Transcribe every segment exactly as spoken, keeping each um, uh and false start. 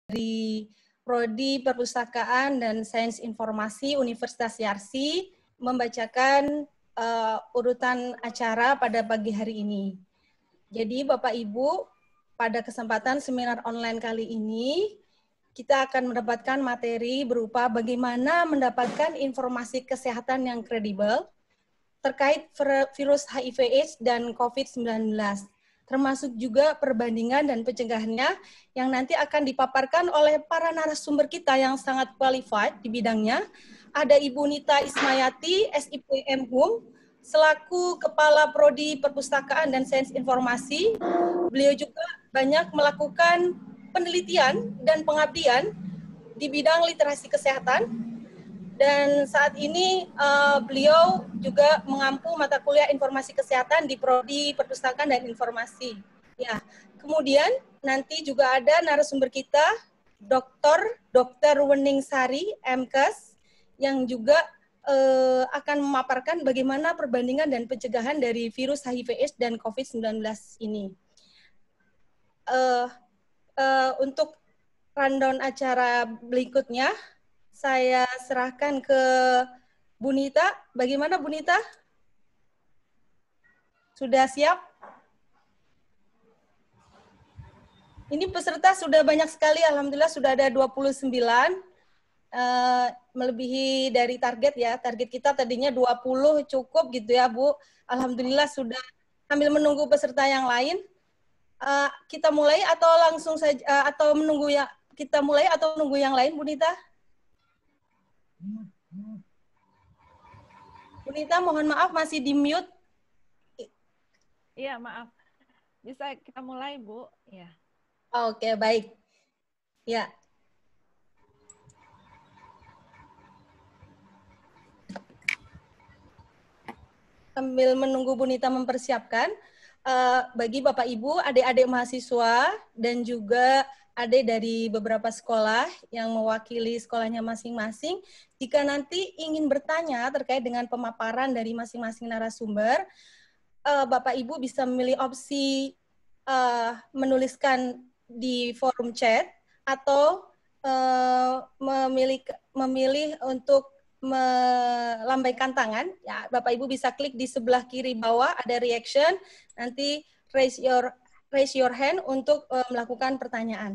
dari Prodi Perpustakaan dan Sains Informasi Universitas Yarsi membacakan uh, urutan acara pada pagi hari ini. Jadi Bapak Ibu, pada kesempatan seminar online kali ini, kita akan mendapatkan materi berupa bagaimana mendapatkan informasi kesehatan yang kredibel terkait virus H I V AIDS dan COVID sembilan belas, termasuk juga perbandingan dan pencegahannya yang nanti akan dipaparkan oleh para narasumber kita yang sangat qualified di bidangnya. Ada Ibu Nita Ismayati, S I P M Hum, selaku Kepala Prodi Perpustakaan dan Sains Informasi. Beliau juga banyak melakukan penelitian dan pengabdian di bidang literasi kesehatan, dan saat ini uh, beliau juga mengampu mata kuliah informasi kesehatan di Prodi Perpustakaan dan Informasi. Ya, kemudian nanti juga ada narasumber kita, Doktor Dokter Wening Sari, M Kes, yang juga uh, akan memaparkan bagaimana perbandingan dan pencegahan dari virus H I V AIDS dan COVID sembilan belas ini. Uh, uh, untuk rundown acara berikutnya, saya serahkan ke Bu Nita. Bagaimana Bu Nita? Sudah siap? Ini peserta sudah banyak sekali, alhamdulillah sudah ada dua puluh sembilan, uh, melebihi dari target ya. Target kita tadinya dua puluh cukup gitu ya Bu. Alhamdulillah sudah, sambil menunggu peserta yang lain. Uh, kita mulai atau langsung saja, uh, atau menunggu ya, kita mulai atau menunggu yang lain Bu Nita? Bu Nita, mohon maaf masih di mute. Iya, maaf. Bisa kita mulai, Bu? Ya. Oke, baik. Ya. Sambil menunggu Bu Nita mempersiapkan, uh, bagi Bapak Ibu, adik-adik mahasiswa, dan juga adik dari beberapa sekolah yang mewakili sekolahnya masing-masing, jika nanti ingin bertanya terkait dengan pemaparan dari masing-masing narasumber, uh, Bapak Ibu bisa memilih opsi uh, menuliskan di forum chat atau uh, memilih memilih untuk melambaikan tangan. Ya, Bapak Ibu bisa klik di sebelah kiri bawah ada reaction, nanti raise your raise your hand untuk uh, melakukan pertanyaan.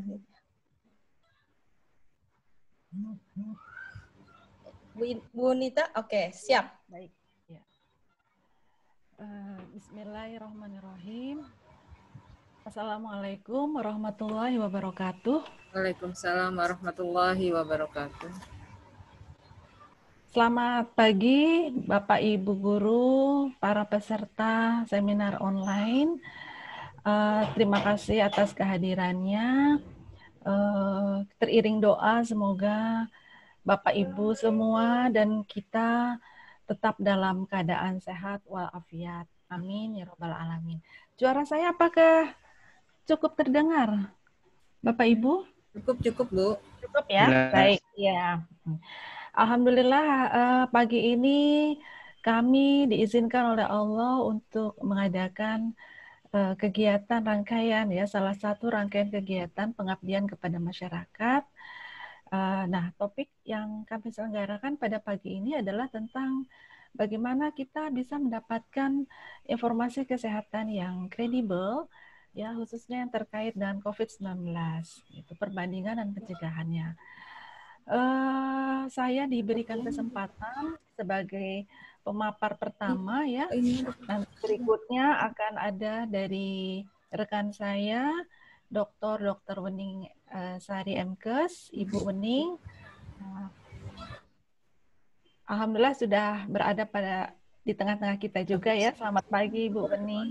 Bu, Bu Nita, oke, okay, siap. Baik. Ya. Uh, Bismillahirrahmanirrahim. Assalamualaikum warahmatullahi wabarakatuh. Waalaikumsalam warahmatullahi wabarakatuh. Selamat pagi Bapak Ibu Guru, para peserta seminar online. Uh, terima kasih atas kehadirannya. Uh, teriring doa semoga Bapak Ibu semua dan kita tetap dalam keadaan sehat walafiat. Amin ya robbal alamin. Suara saya apakah cukup terdengar, Bapak Ibu? Cukup cukup Bu. Cukup ya. Benar. Baik ya. Alhamdulillah uh, pagi ini kami diizinkan oleh Allah untuk mengadakan uh, kegiatan rangkaian ya, salah satu rangkaian kegiatan pengabdian kepada masyarakat. Uh, nah, topik yang kami selenggarakan pada pagi ini adalah tentang bagaimana kita bisa mendapatkan informasi kesehatan yang kredibel, ya khususnya yang terkait dengan COVID sembilan belas, itu perbandingan dan pencegahannya. Uh, saya diberikan kesempatan sebagai pemapar pertama ya. Nanti berikutnya akan ada dari rekan saya, Doktor Dokter Wening uh, Sari M Kes, Ibu Wening. Uh, Alhamdulillah sudah berada pada di tengah-tengah kita juga ya. Selamat pagi Ibu Wening.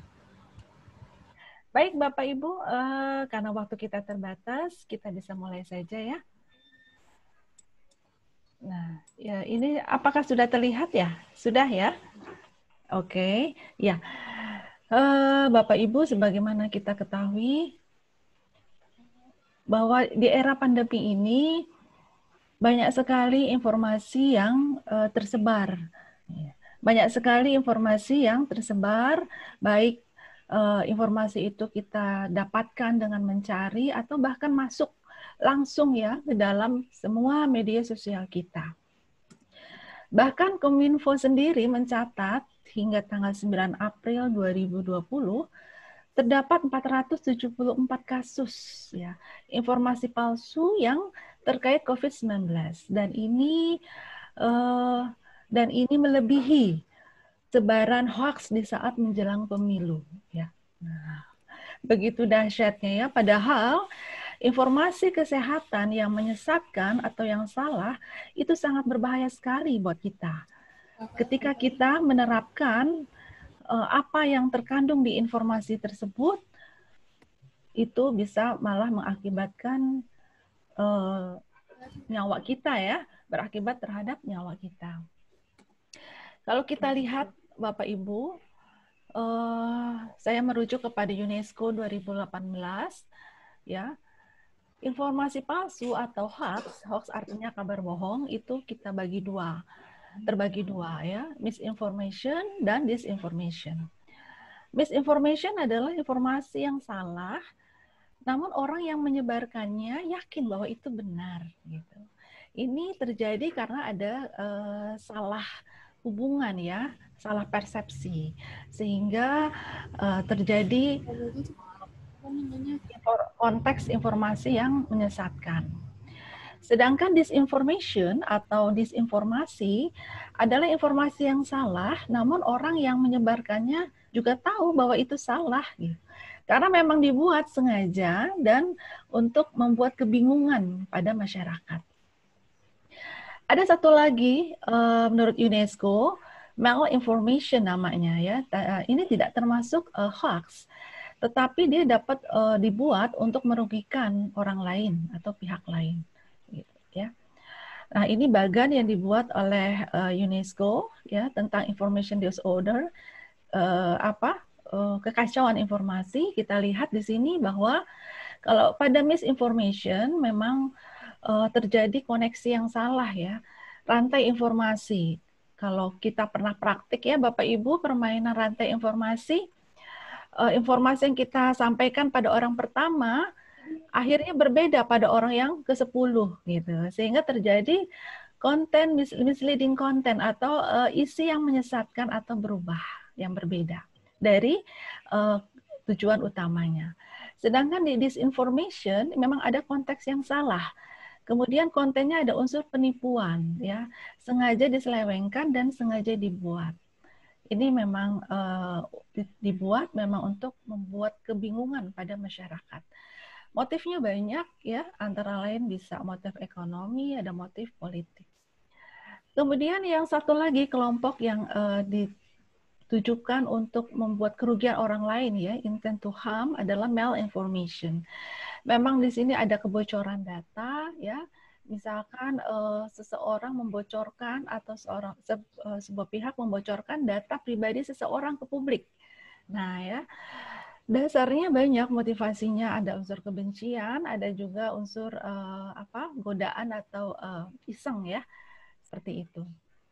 Baik Bapak Ibu, uh, karena waktu kita terbatas, kita bisa mulai saja ya. Nah, ya ini apakah sudah terlihat ya? Sudah ya? Oke, okay. Ya. Uh, Bapak Ibu, sebagaimana kita ketahui bahwa di era pandemi ini banyak sekali informasi yang uh, tersebar. Banyak sekali informasi yang tersebar, baik uh, informasi itu kita dapatkan dengan mencari atau bahkan masuk langsung ya ke dalam semua media sosial kita. Bahkan Kominfo sendiri mencatat hingga tanggal sembilan April dua ribu dua puluh terdapat empat ratus tujuh puluh empat kasus ya informasi palsu yang terkait COVID sembilan belas, dan ini uh, dan ini melebihi sebaran hoax di saat menjelang pemilu ya. Nah, begitu dahsyatnya ya, padahal informasi kesehatan yang menyesatkan atau yang salah itu sangat berbahaya sekali buat kita. Ketika kita menerapkan uh, apa yang terkandung di informasi tersebut, itu bisa malah mengakibatkan uh, nyawa kita ya, berakibat terhadap nyawa kita. Kalau kita lihat Bapak Ibu, uh, saya merujuk kepada UNESCO dua ribu delapan belas ya. Informasi palsu atau hoax, hoax artinya kabar bohong, itu kita bagi dua. Terbagi dua ya, misinformation dan disinformation. Misinformation adalah informasi yang salah, namun orang yang menyebarkannya yakin bahwa itu benar gitu. Ini terjadi karena ada uh, salah hubungan ya, salah persepsi, sehingga uh, terjadi konteks informasi yang menyesatkan. Sedangkan disinformation atau disinformasi adalah informasi yang salah, namun orang yang menyebarkannya juga tahu bahwa itu salah, gitu. Karena memang dibuat sengaja dan untuk membuat kebingungan pada masyarakat. Ada satu lagi uh, menurut UNESCO, malinformation namanya ya. Ini tidak termasuk uh, hoax, tetapi dia dapat uh, dibuat untuk merugikan orang lain atau pihak lain. Ya. Nah, ini bagan yang dibuat oleh uh, UNESCO ya tentang information disorder, uh, apa uh, kekacauan informasi. Kita lihat di sini bahwa kalau pada misinformation memang uh, terjadi koneksi yang salah ya, rantai informasi. Kalau kita pernah praktik ya Bapak Ibu permainan rantai informasi, uh, informasi yang kita sampaikan pada orang pertama akhirnya berbeda pada orang yang ke sepuluh gitu, sehingga terjadi konten misleading content atau uh, isi yang menyesatkan atau berubah yang berbeda dari uh, tujuan utamanya. Sedangkan di disinformation memang ada konteks yang salah, kemudian kontennya ada unsur penipuan ya, sengaja diselewengkan dan sengaja dibuat. Ini memang uh, dibuat memang untuk membuat kebingungan pada masyarakat. Motifnya banyak ya, antara lain bisa motif ekonomi, ada motif politik. Kemudian yang satu lagi kelompok yang uh, ditujukan untuk membuat kerugian orang lain ya, intent to harm adalah malinformation. Memang di sini ada kebocoran data ya, misalkan uh, seseorang membocorkan atau seorang se, uh, sebuah pihak membocorkan data pribadi seseorang ke publik. Nah ya, dasarnya banyak motivasinya, ada unsur kebencian, ada juga unsur uh, apa godaan atau uh, iseng ya, seperti itu.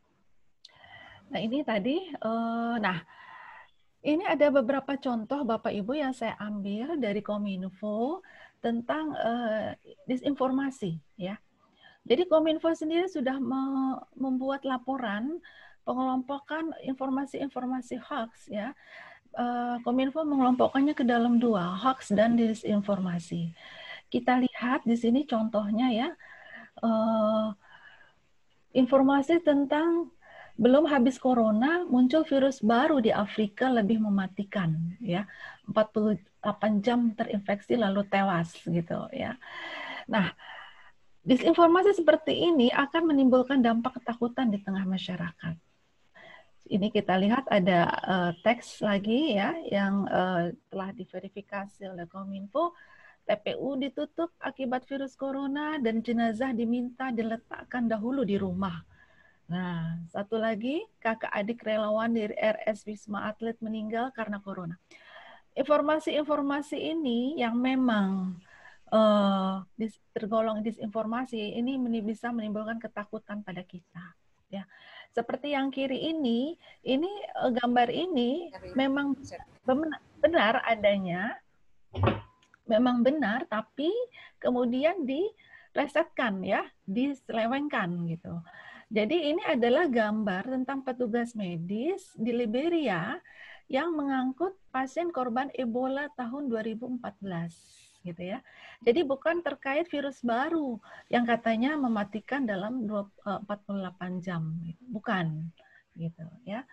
Nah ini tadi, uh, nah ini ada beberapa contoh Bapak Ibu yang saya ambil dari Kominfo tentang uh, disinformasi ya. Jadi Kominfo sendiri sudah me membuat laporan pengelompokan informasi-informasi hoax ya. Uh, Kominfo mengelompokkannya ke dalam dua, hoax dan disinformasi. Kita lihat di sini contohnya ya, uh, informasi tentang belum habis corona muncul virus baru di Afrika lebih mematikan ya, empat puluh delapan jam terinfeksi lalu tewas gitu ya. Nah, disinformasi seperti ini akan menimbulkan dampak ketakutan di tengah masyarakat. Ini kita lihat ada uh, teks lagi ya yang uh, telah diverifikasi oleh Kominfo. T P U ditutup akibat virus corona dan jenazah diminta diletakkan dahulu di rumah. Nah, satu lagi kakak adik relawan dari R S Wisma Atlet meninggal karena corona. Informasi-informasi ini yang memang uh, dis, tergolong disinformasi ini bisa menimbulkan ketakutan pada kita. Ya, seperti yang kiri ini, ini gambar ini memang benar adanya memang benar, tapi kemudian diresetkan ya, diselewengkan gitu. Jadi ini adalah gambar tentang petugas medis di Liberia yang mengangkut pasien korban Ebola tahun dua ribu empat belas gitu ya. Jadi bukan terkait virus baru yang katanya mematikan dalam empat puluh delapan jam, bukan gitu ya.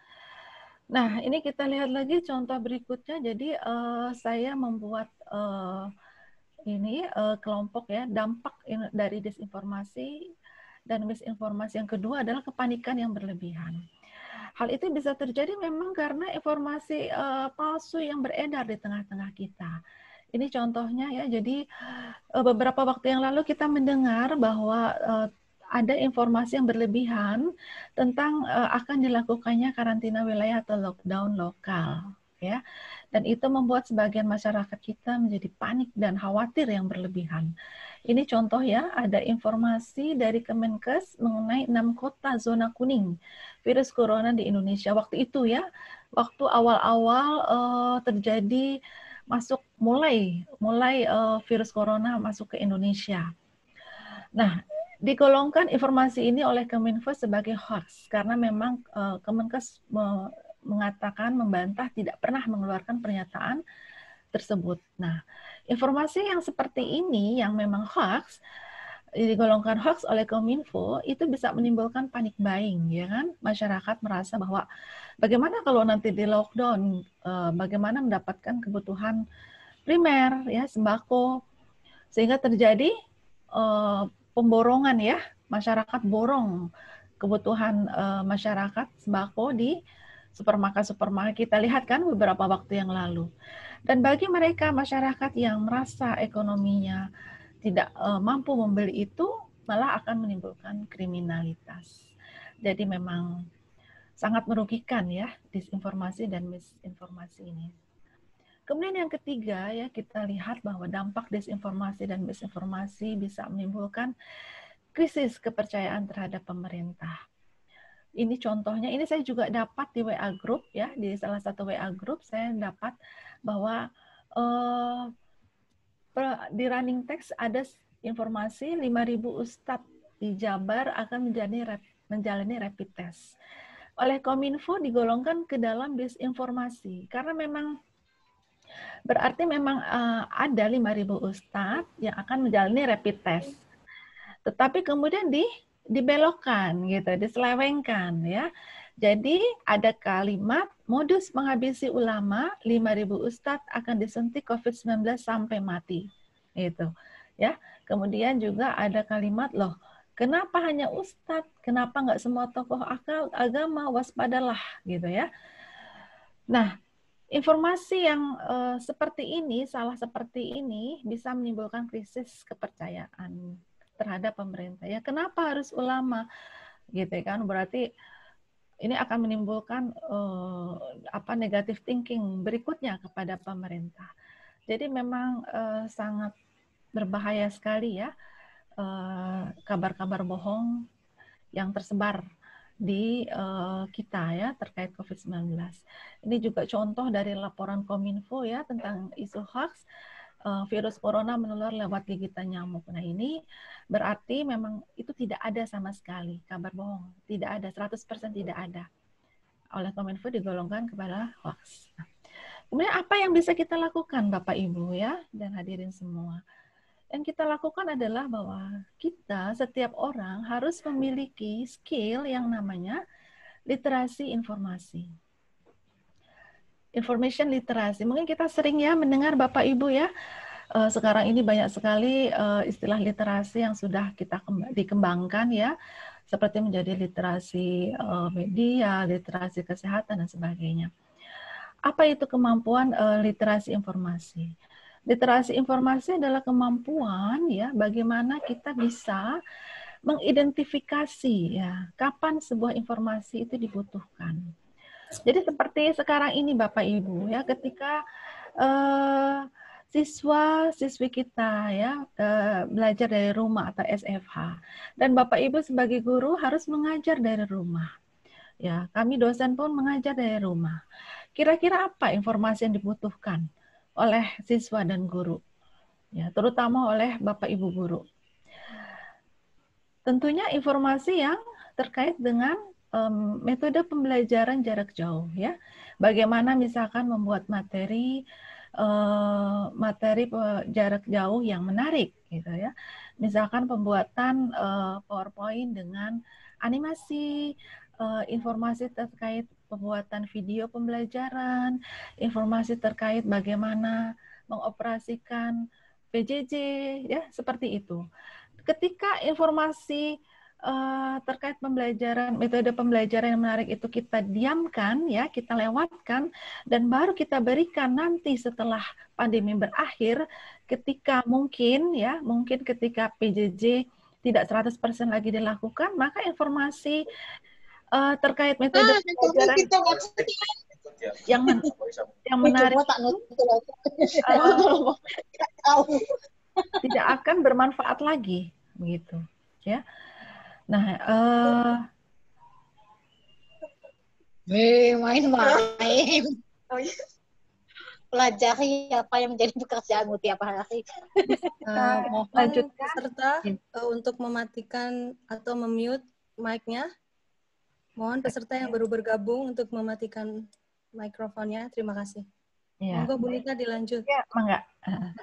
Nah, ini kita lihat lagi contoh berikutnya. Jadi uh, saya membuat uh, ini uh, kelompok ya, dampak dari disinformasi dan misinformasi. Yang kedua adalah kepanikan yang berlebihan. Hal itu bisa terjadi memang karena informasi uh, palsu yang beredar di tengah-tengah kita. Ini contohnya ya, jadi uh, beberapa waktu yang lalu kita mendengar bahwa uh, ada informasi yang berlebihan tentang uh, akan dilakukannya karantina wilayah atau lockdown lokal, ya. Dan itu membuat sebagian masyarakat kita menjadi panik dan khawatir yang berlebihan. Ini contoh ya, ada informasi dari Kemenkes mengenai enam kota zona kuning virus corona di Indonesia. Waktu itu ya, waktu awal-awal uh, terjadi masuk mulai mulai uh, virus corona masuk ke Indonesia. Nah, digolongkan informasi ini oleh Kemenfo sebagai hoax karena memang uh, Kemenkes me mengatakan membantah tidak pernah mengeluarkan pernyataan tersebut. Nah, informasi yang seperti ini yang memang hoax digolongkan hoax oleh Kominfo itu bisa menimbulkan panik buying, ya kan? Masyarakat merasa bahwa bagaimana kalau nanti di lockdown, uh, bagaimana mendapatkan kebutuhan primer, ya sembako, sehingga terjadi uh, pemborongan ya, masyarakat borong kebutuhan uh, masyarakat sembako di supermarket-supermarket. Kita lihat kan beberapa waktu yang lalu. Dan bagi mereka masyarakat yang merasa ekonominya tidak uh, mampu membeli itu, malah akan menimbulkan kriminalitas. Jadi memang sangat merugikan ya disinformasi dan misinformasi ini. Kemudian yang ketiga ya, kita lihat bahwa dampak disinformasi dan misinformasi bisa menimbulkan krisis kepercayaan terhadap pemerintah. Ini contohnya, ini saya juga dapat di W A Group ya, di salah satu W A Group saya dapat bahwa uh, di running text ada informasi lima ribu ustadz di Jabar akan menjalani, menjalani rapid test. Oleh Kominfo digolongkan ke dalam disinformasi, karena memang berarti memang uh, ada lima ribu ustadz yang akan menjalani rapid test. Tetapi kemudian di dibelokkan gitu, diselewengkan ya. Jadi ada kalimat modus menghabisi ulama, lima ribu ustadz akan disuntik covid sembilan belas sampai mati. Gitu. Ya. Kemudian juga ada kalimat loh, kenapa hanya ustadz? Kenapa nggak semua tokoh akal agama? Waspadalah gitu ya. Nah, informasi yang uh, seperti ini, salah seperti ini bisa menimbulkan krisis kepercayaan terhadap pemerintah. Ya, kenapa harus ulama? Gitu kan, berarti ini akan menimbulkan uh, apa negative thinking berikutnya kepada pemerintah. Jadi memang uh, sangat berbahaya sekali ya kabar-kabar uh, bohong yang tersebar di uh, kita ya terkait covid sembilan belas. Ini juga contoh dari laporan Kominfo ya tentang isu hoax. Uh, virus corona menular lewat gigitan nyamuk. Nah ini berarti memang itu tidak ada sama sekali kabar bohong. Tidak ada, seratus persen tidak ada. Oleh Kominfo digolongkan kepada hoax. Nah, kemudian apa yang bisa kita lakukan Bapak Ibu ya dan hadirin semua? Yang kita lakukan adalah bahwa kita, setiap orang harus memiliki skill yang namanya literasi informasi. Information literasi. Mungkin kita sering ya mendengar Bapak Ibu ya, uh, sekarang ini banyak sekali uh, istilah literasi yang sudah kita dikembangkan ya, seperti menjadi literasi uh, media, literasi kesehatan, dan sebagainya. Apa itu kemampuan uh, literasi informasi? Literasi informasi adalah kemampuan ya bagaimana kita bisa mengidentifikasi ya kapan sebuah informasi itu dibutuhkan. Jadi seperti sekarang ini Bapak Ibu ya, ketika uh, siswa siswi kita ya uh, belajar dari rumah atau S F H dan Bapak Ibu sebagai guru harus mengajar dari rumah. Ya, kami dosen pun mengajar dari rumah. Kira-kira apa informasi yang dibutuhkan oleh siswa dan guru? ya, terutama oleh Bapak Ibu guru. Tentunya informasi yang terkait dengan um, metode pembelajaran jarak jauh, ya. Bagaimana misalkan membuat materi uh, materi jarak jauh yang menarik, gitu ya. Misalkan pembuatan uh, PowerPoint dengan animasi, uh, informasi terkait pembuatan video pembelajaran, informasi terkait bagaimana mengoperasikan P J J, ya, seperti itu. Ketika informasi uh, terkait pembelajaran, metode pembelajaran yang menarik itu kita diamkan, ya, kita lewatkan, dan baru kita berikan nanti setelah pandemi berakhir, ketika mungkin, ya, mungkin ketika P J J tidak seratus persen lagi dilakukan, maka informasi uh, terkait metode Ah, pembelajaran yang men yang menarik itu, uh, tidak akan bermanfaat lagi, begitu, ya. Nah, uh, main-main. Pelajari apa yang menjadi pekerjaanmu tiap hari. Uh, mohon lanjutkan. peserta uh, untuk mematikan atau memute mic-nya. Mohon peserta yang baru bergabung untuk mematikan mikrofonnya. Terima kasih. Ya. Monggo Bu Nita dilanjut. Ya, enggak. Uh,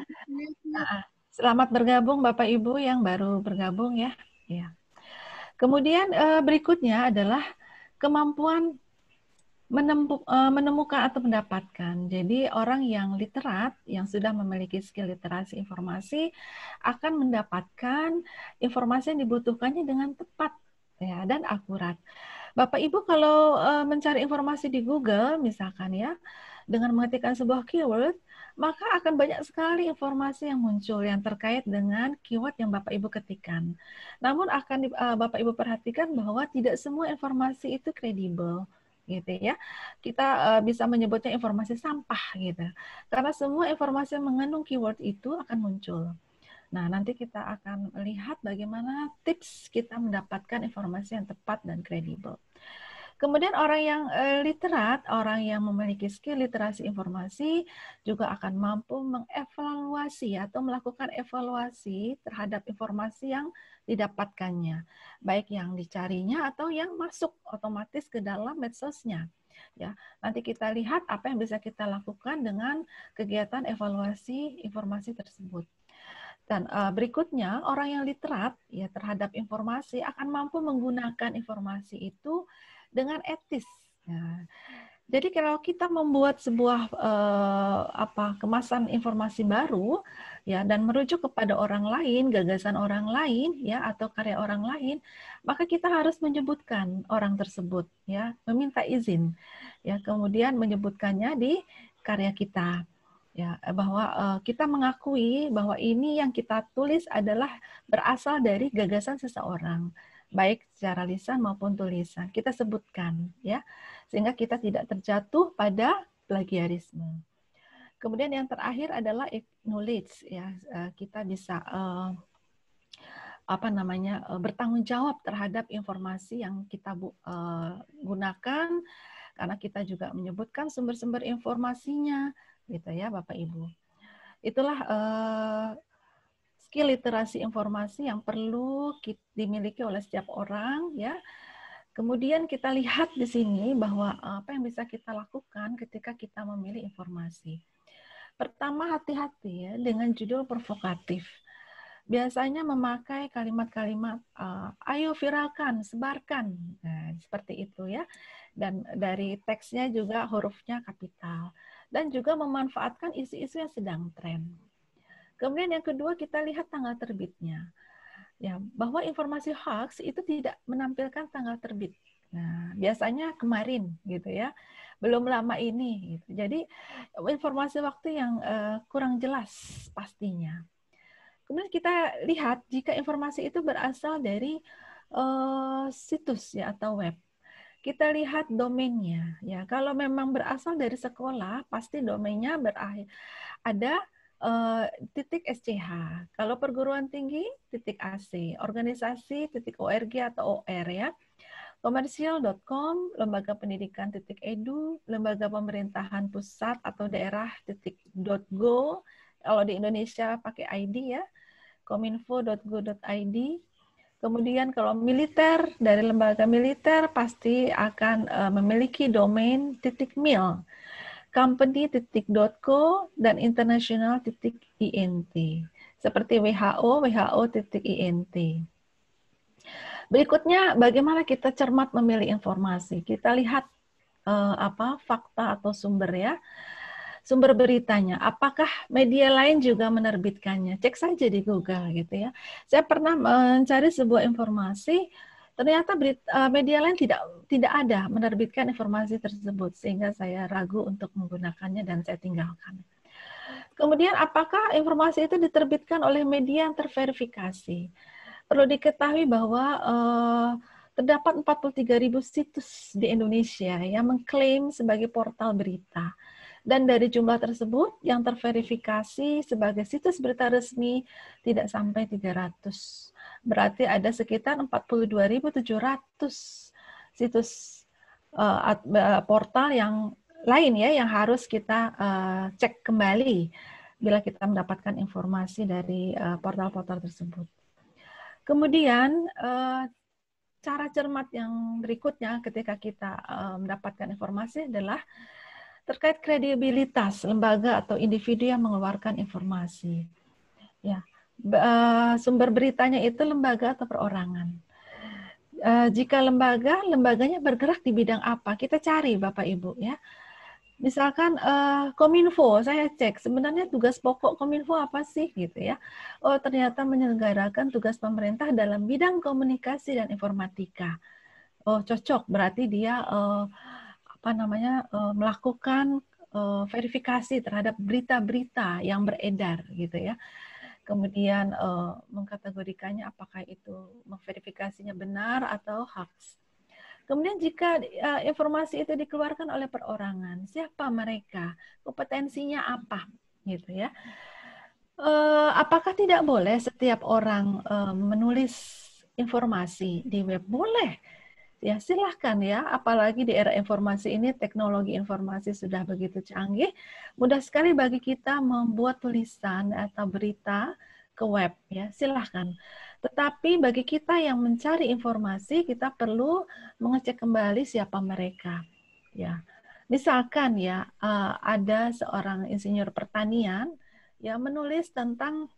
uh, selamat bergabung Bapak Ibu yang baru bergabung, ya. Ya. Kemudian uh, berikutnya adalah kemampuan Menempu, menemukan atau mendapatkan. Jadi orang yang literat, yang sudah memiliki skill literasi informasi, akan mendapatkan informasi yang dibutuhkannya dengan tepat, ya, dan akurat. Bapak Ibu kalau uh, mencari informasi di Google, misalkan, ya, dengan mengetikkan sebuah keyword, maka akan banyak sekali informasi yang muncul yang terkait dengan keyword yang Bapak Ibu ketikkan. Namun akan uh, Bapak Ibu perhatikan bahwa tidak semua informasi itu kredibel, gitu ya. Kita uh, bisa menyebutnya informasi sampah, gitu. Karena semua informasi yang mengandung keyword itu akan muncul. Nah, nanti kita akan melihat bagaimana tips kita mendapatkan informasi yang tepat dan kredibel. Kemudian orang yang uh, literat, orang yang memiliki skill literasi informasi juga akan mampu mengevaluasi atau melakukan evaluasi terhadap informasi yang didapatkannya, baik yang dicarinya atau yang masuk otomatis ke dalam medsosnya. Ya, nanti kita lihat apa yang bisa kita lakukan dengan kegiatan evaluasi informasi tersebut. Dan uh, berikutnya, orang yang literat, ya, terhadap informasi akan mampu menggunakan informasi itu dengan etis. Ya. Jadi kalau kita membuat sebuah uh, apa kemasan informasi baru, ya, dan merujuk kepada orang lain, gagasan orang lain, ya, atau karya orang lain, maka kita harus menyebutkan orang tersebut, ya, meminta izin, ya, kemudian menyebutkannya di karya kita. Ya, bahwa uh, kita mengakui bahwa ini yang kita tulis adalah berasal dari gagasan seseorang, baik secara lisan maupun tulisan. Kita sebutkan, ya, sehingga kita tidak terjatuh pada plagiarisme. Kemudian yang terakhir adalah acknowledge, ya, uh, kita bisa uh, apa namanya uh, bertanggung jawab terhadap informasi yang kita uh, gunakan, karena kita juga menyebutkan sumber-sumber informasinya, gitu ya Bapak Ibu. Itulah uh, skill literasi informasi yang perlu dimiliki oleh setiap orang, ya. Kemudian kita lihat di sini bahwa apa yang bisa kita lakukan ketika kita memilih informasi. Pertama, hati-hati, ya, dengan judul provokatif. Biasanya memakai kalimat-kalimat uh, ayo viralkan, sebarkan, nah, seperti itu, ya. Dan dari teksnya juga hurufnya kapital. Dan juga memanfaatkan isu-isu yang sedang tren. Kemudian yang kedua, kita lihat tanggal terbitnya. Ya, bahwa informasi hoax itu tidak menampilkan tanggal terbit. Nah, biasanya kemarin, gitu ya. Belum lama ini, gitu. Jadi informasi waktu yang uh, kurang jelas pastinya. Kemudian kita lihat jika informasi itu berasal dari uh, situs, ya, atau web. Kita lihat domainnya, ya. Kalau memang berasal dari sekolah, pasti domainnya berakhir ada uh, titik sch. Kalau perguruan tinggi, titik ac. Organisasi, titik org atau or, ya. Komersial titik com, lembaga pendidikan titik edu, lembaga pemerintahan pusat atau daerah titik go, Kalau di Indonesia pakai I D ya, kominfo dot go dot I D. Kemudian kalau militer, dari lembaga militer pasti akan uh, memiliki domain titik mil, company titik .co, dan international titik int. Seperti W H O, W H O titik int. Berikutnya, bagaimana kita cermat memilih informasi. Kita lihat uh, apa fakta atau sumber ya. Sumber beritanya, apakah media lain juga menerbitkannya? Cek saja di Google gitu ya. Saya pernah mencari sebuah informasi, ternyata berita, media lain tidak tidak ada menerbitkan informasi tersebut, sehingga saya ragu untuk menggunakannya dan saya tinggalkan. Kemudian, apakah informasi itu diterbitkan oleh media yang terverifikasi? Perlu diketahui bahwa uh, terdapat empat puluh tiga ribu situs di Indonesia yang mengklaim sebagai portal berita. Dan dari jumlah tersebut, yang terverifikasi sebagai situs berita resmi tidak sampai tiga ratus. Berarti ada sekitar empat puluh dua ribu tujuh ratus situs uh, portal yang lain ya, yang harus kita uh, cek kembali bila kita mendapatkan informasi dari portal-portal uh, tersebut. Kemudian, uh, cara cermat yang berikutnya ketika kita uh, mendapatkan informasi adalah terkait kredibilitas lembaga atau individu yang mengeluarkan informasi. Ya, sumber beritanya itu lembaga atau perorangan. Jika lembaga, lembaganya bergerak di bidang apa? Kita cari, Bapak Ibu ya. Misalkan uh, Kominfo, saya cek sebenarnya tugas pokok Kominfo apa sih gitu ya. Oh, ternyata menyelenggarakan tugas pemerintah dalam bidang komunikasi dan informatika. Oh, cocok, berarti dia uh, apa namanya uh, melakukan uh, verifikasi terhadap berita-berita yang beredar gitu ya. Kemudian uh, mengkategorikannya apakah itu memverifikasinya benar atau hoax. Kemudian jika uh, informasi itu dikeluarkan oleh perorangan, siapa mereka, kompetensinya apa gitu ya. Uh, apakah tidak boleh setiap orang uh, menulis informasi di web? Boleh. Ya, silahkan ya, apalagi di era informasi ini, teknologi informasi sudah begitu canggih, mudah sekali bagi kita membuat tulisan atau berita ke web, ya, silahkan. Tetapi bagi kita yang mencari informasi, kita perlu mengecek kembali siapa mereka. Ya, misalkan ya, ada seorang insinyur pertanian yang menulis tentang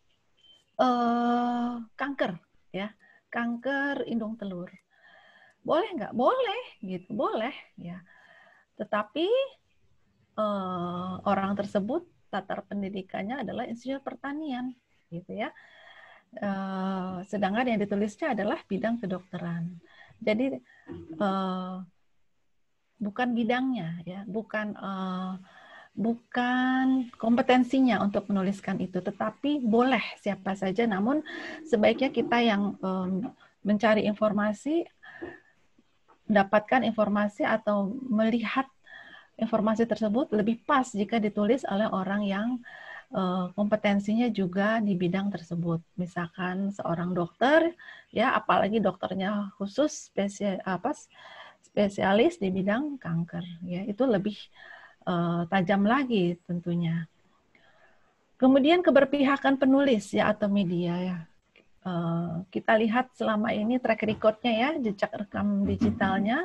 uh, kanker, ya, kanker indung telur. Boleh nggak? Boleh, gitu, boleh ya. Tetapi eh, orang tersebut latar pendidikannya adalah insinyur pertanian, gitu ya. Eh, sedangkan yang ditulisnya adalah bidang kedokteran. Jadi eh, bukan bidangnya, ya, bukan eh, bukan kompetensinya untuk menuliskan itu, tetapi boleh siapa saja. Namun sebaiknya kita yang eh, mencari informasi, mendapatkan informasi atau melihat informasi tersebut lebih pas jika ditulis oleh orang yang uh, kompetensinya juga di bidang tersebut. Misalkan seorang dokter, ya apalagi dokternya khusus spesial apa spesialis di bidang kanker, ya itu lebih uh, tajam lagi tentunya. Kemudian keberpihakan penulis ya atau media ya. Uh, kita lihat selama ini track record-nya ya, jejak rekam digitalnya,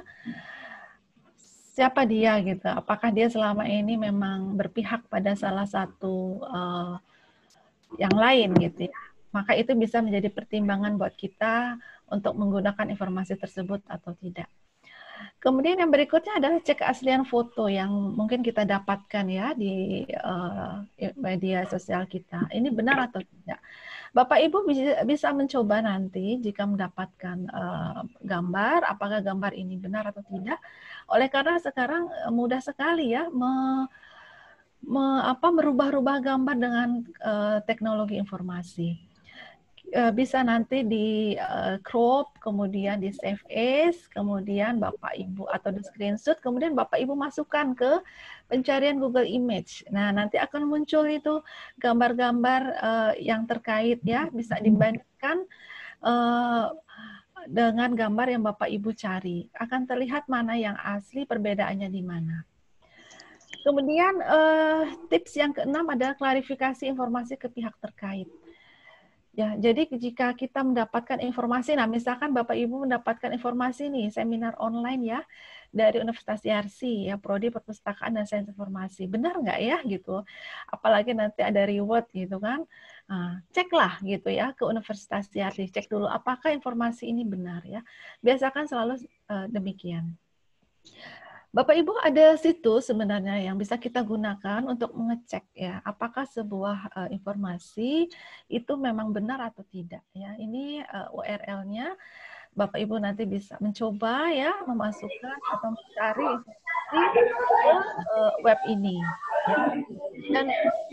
siapa dia gitu, apakah dia selama ini memang berpihak pada salah satu uh, yang lain gitu ya, maka itu bisa menjadi pertimbangan buat kita untuk menggunakan informasi tersebut atau tidak. Kemudian yang berikutnya adalah cek keaslian foto yang mungkin kita dapatkan ya di uh, media sosial kita. Ini benar atau tidak? Bapak Ibu bisa, bisa mencoba nanti jika mendapatkan uh, gambar, apakah gambar ini benar atau tidak. Oleh karena sekarang mudah sekali ya me, me, apa, merubah-rubah gambar dengan uh, teknologi informasi. Bisa nanti di uh, crop, kemudian di save as, kemudian Bapak Ibu atau di screenshot, kemudian Bapak Ibu masukkan ke pencarian Google Image. Nah, nanti akan muncul itu gambar-gambar uh, yang terkait ya, bisa dibandingkan uh, dengan gambar yang Bapak Ibu cari. Akan terlihat mana yang asli, perbedaannya di mana. Kemudian uh, tips yang keenam adalah klarifikasi informasi ke pihak terkait. Ya, jadi jika kita mendapatkan informasi, nah misalkan Bapak Ibu mendapatkan informasi nih, seminar online ya, dari Universitas Yarsi, ya, Prodi Perpustakaan dan Sains Informasi. Benar nggak ya gitu? Apalagi nanti ada reward gitu kan. Nah, ceklah gitu ya ke Universitas Yarsi, cek dulu apakah informasi ini benar ya. Biasakan selalu uh, demikian. Bapak Ibu, ada situs sebenarnya yang bisa kita gunakan untuk mengecek ya apakah sebuah uh, informasi itu memang benar atau tidak ya. Ini uh, U R L-nya Bapak Ibu nanti bisa mencoba ya memasukkan atau mencari informasi ke uh, web ini ya. Dan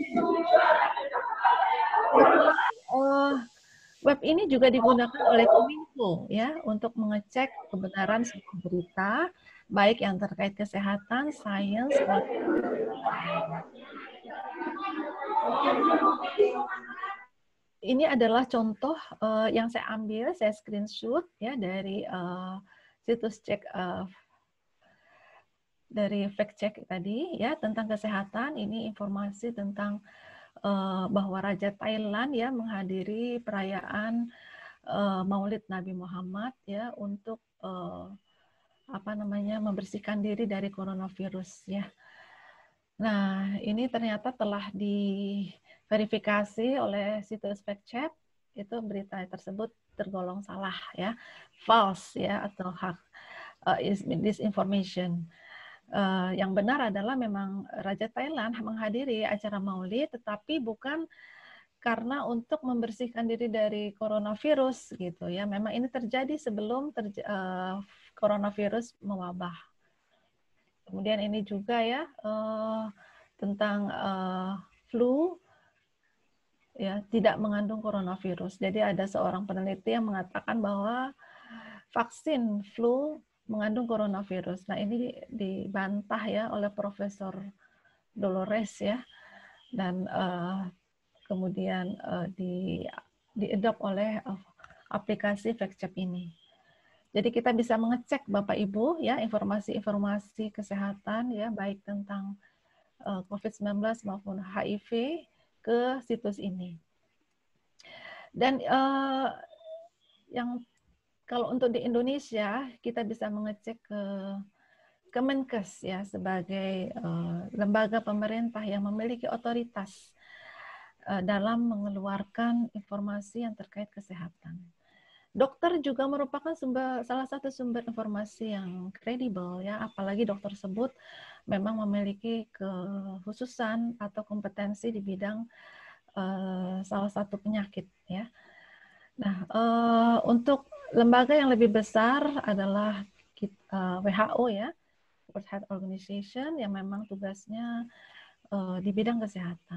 uh, web ini juga digunakan oleh Kominfo ya untuk mengecek kebenaran sebuah berita baik yang terkait kesehatan, sains, ini adalah contoh uh, yang saya ambil, saya screenshot ya dari uh, situs cek uh, dari fact check tadi ya tentang kesehatan. Ini informasi tentang uh, bahwa Raja Thailand ya menghadiri perayaan uh, Maulid Nabi Muhammad ya untuk uh, apa namanya membersihkan diri dari coronavirus ya. Nah, ini ternyata telah diverifikasi oleh situs fact check, itu berita tersebut tergolong salah ya, false ya atau hak uh, disinformation. Uh, yang benar adalah memang Raja Thailand menghadiri acara Maulid, tetapi bukan karena untuk membersihkan diri dari coronavirus gitu ya. Memang ini terjadi sebelum terj uh, coronavirus mewabah. Kemudian ini juga ya uh, tentang uh, flu ya tidak mengandung coronavirus. Jadi ada seorang peneliti yang mengatakan bahwa vaksin flu mengandung coronavirus. Nah, ini dibantah ya oleh Profesor Dolores ya. Dan uh, kemudian uh, di diadopt oleh uh, aplikasi FactCheck ini. Jadi kita bisa mengecek Bapak Ibu ya informasi-informasi kesehatan ya baik tentang uh, COVID sembilan belas maupun H I V ke situs ini. Dan uh, yang kalau untuk di Indonesia kita bisa mengecek ke Kemenkes ya sebagai uh, lembaga pemerintah yang memiliki otoritas uh, dalam mengeluarkan informasi yang terkait kesehatan. Dokter juga merupakan sumber, salah satu sumber informasi yang kredibel ya, apalagi dokter tersebut memang memiliki kekhususan atau kompetensi di bidang uh, salah satu penyakit ya. Nah, uh, untuk lembaga yang lebih besar adalah uh, W H O ya, World Health Organization yang memang tugasnya uh, di bidang kesehatan.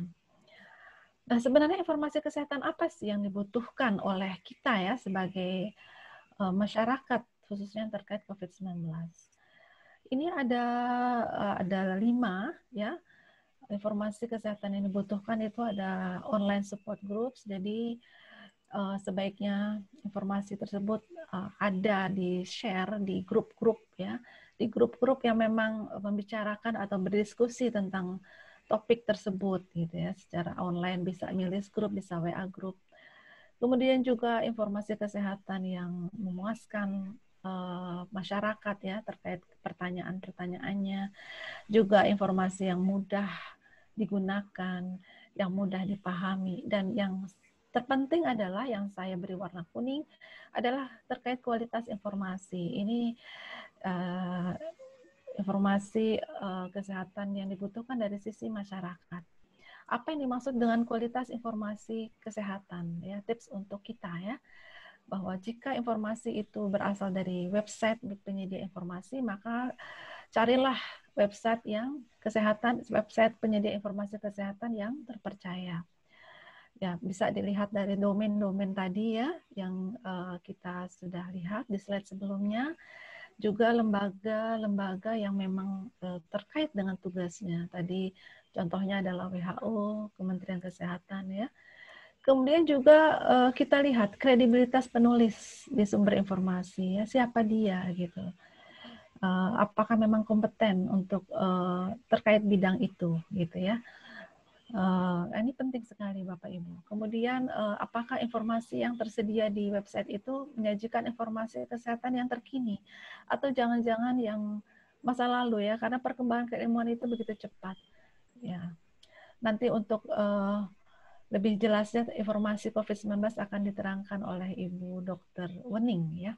Nah, sebenarnya informasi kesehatan apa sih yang dibutuhkan oleh kita ya sebagai uh, masyarakat khususnya yang terkait COVID sembilan belas? Ini ada uh, ada lima ya informasi kesehatan yang dibutuhkan itu ada online support groups. Jadi uh, sebaiknya informasi tersebut uh, ada di share di grup-grup ya, di grup-grup yang memang membicarakan atau berdiskusi tentang topik tersebut gitu ya, secara online bisa milis grup, bisa W A grup. Kemudian juga informasi kesehatan yang memuaskan uh, masyarakat ya terkait pertanyaan-pertanyaannya, juga informasi yang mudah digunakan, yang mudah dipahami, dan yang terpenting adalah yang saya beri warna kuning adalah terkait kualitas informasi. Ini uh, informasi uh, kesehatan yang dibutuhkan dari sisi masyarakat. Apa yang dimaksud dengan kualitas informasi kesehatan? Ya, tips untuk kita ya, bahwa jika informasi itu berasal dari website penyedia informasi, maka carilah website yang kesehatan, website penyedia informasi kesehatan yang terpercaya. Ya, bisa dilihat dari domain-domain tadi ya, yang uh, kita sudah lihat di slide sebelumnya. Juga lembaga-lembaga yang memang uh, terkait dengan tugasnya. Tadi contohnya adalah W H O, Kementerian Kesehatan ya. Kemudian juga uh, kita lihat kredibilitas penulis di sumber informasi ya, siapa dia gitu. uh, apakah memang kompeten untuk uh, terkait bidang itu, gitu ya. Uh, ini penting sekali Bapak Ibu. Kemudian uh, apakah informasi yang tersedia di website itu menyajikan informasi kesehatan yang terkini atau jangan-jangan yang masa lalu ya, karena perkembangan keilmuan itu begitu cepat. Ya, nanti untuk uh, lebih jelasnya informasi COVID sembilan belas akan diterangkan oleh Ibu Dokter Wening ya.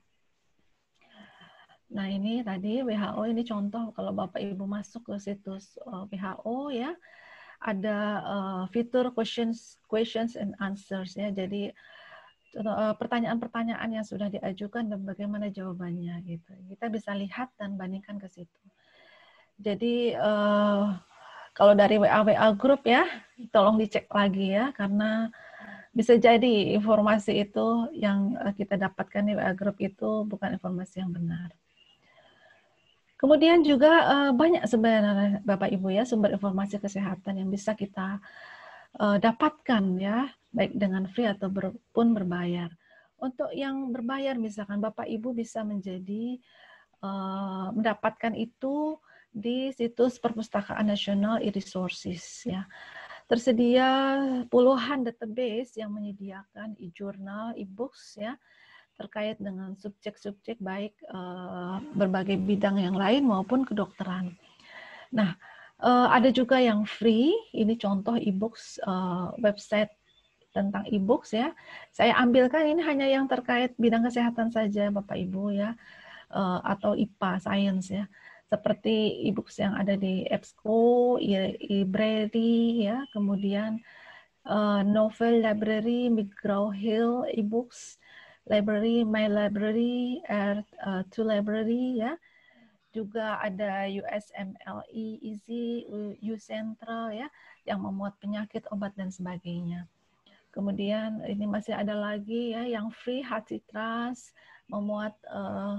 Nah ini tadi W H O, ini contoh kalau Bapak Ibu masuk ke situs uh, W H O ya, ada uh, fitur questions questions and answers ya. Jadi uh, pertanyaan-pertanyaan yang sudah diajukan dan bagaimana jawabannya gitu. Kita bisa lihat dan bandingkan ke situ. Jadi uh, kalau dari W A W A group ya, tolong dicek lagi ya, karena bisa jadi informasi itu yang kita dapatkan di W A group itu bukan informasi yang benar. Kemudian juga uh, banyak sebenarnya Bapak Ibu ya sumber informasi kesehatan yang bisa kita uh, dapatkan ya, baik dengan free atau ber, pun berbayar. Untuk yang berbayar misalkan Bapak Ibu bisa menjadi uh, mendapatkan itu di situs Perpustakaan Nasional e-Resources ya. Tersedia puluhan database yang menyediakan e-jurnal, e-books ya terkait dengan subjek-subjek baik uh, berbagai bidang yang lain maupun kedokteran. Nah, uh, ada juga yang free, ini contoh e-books uh, website tentang e-books ya. Saya ambilkan ini hanya yang terkait bidang kesehatan saja Bapak Ibu ya, uh, atau I P A, Science ya. Seperti e-books yang ada di EBSCO, e-library ya, kemudian uh, novel library, McGraw-Hill e-books, library, My Library, R two Library ya. Juga ada U S M L E, Easy, U Central ya, yang memuat penyakit, obat dan sebagainya. Kemudian ini masih ada lagi ya yang free, HeartTrust memuat uh,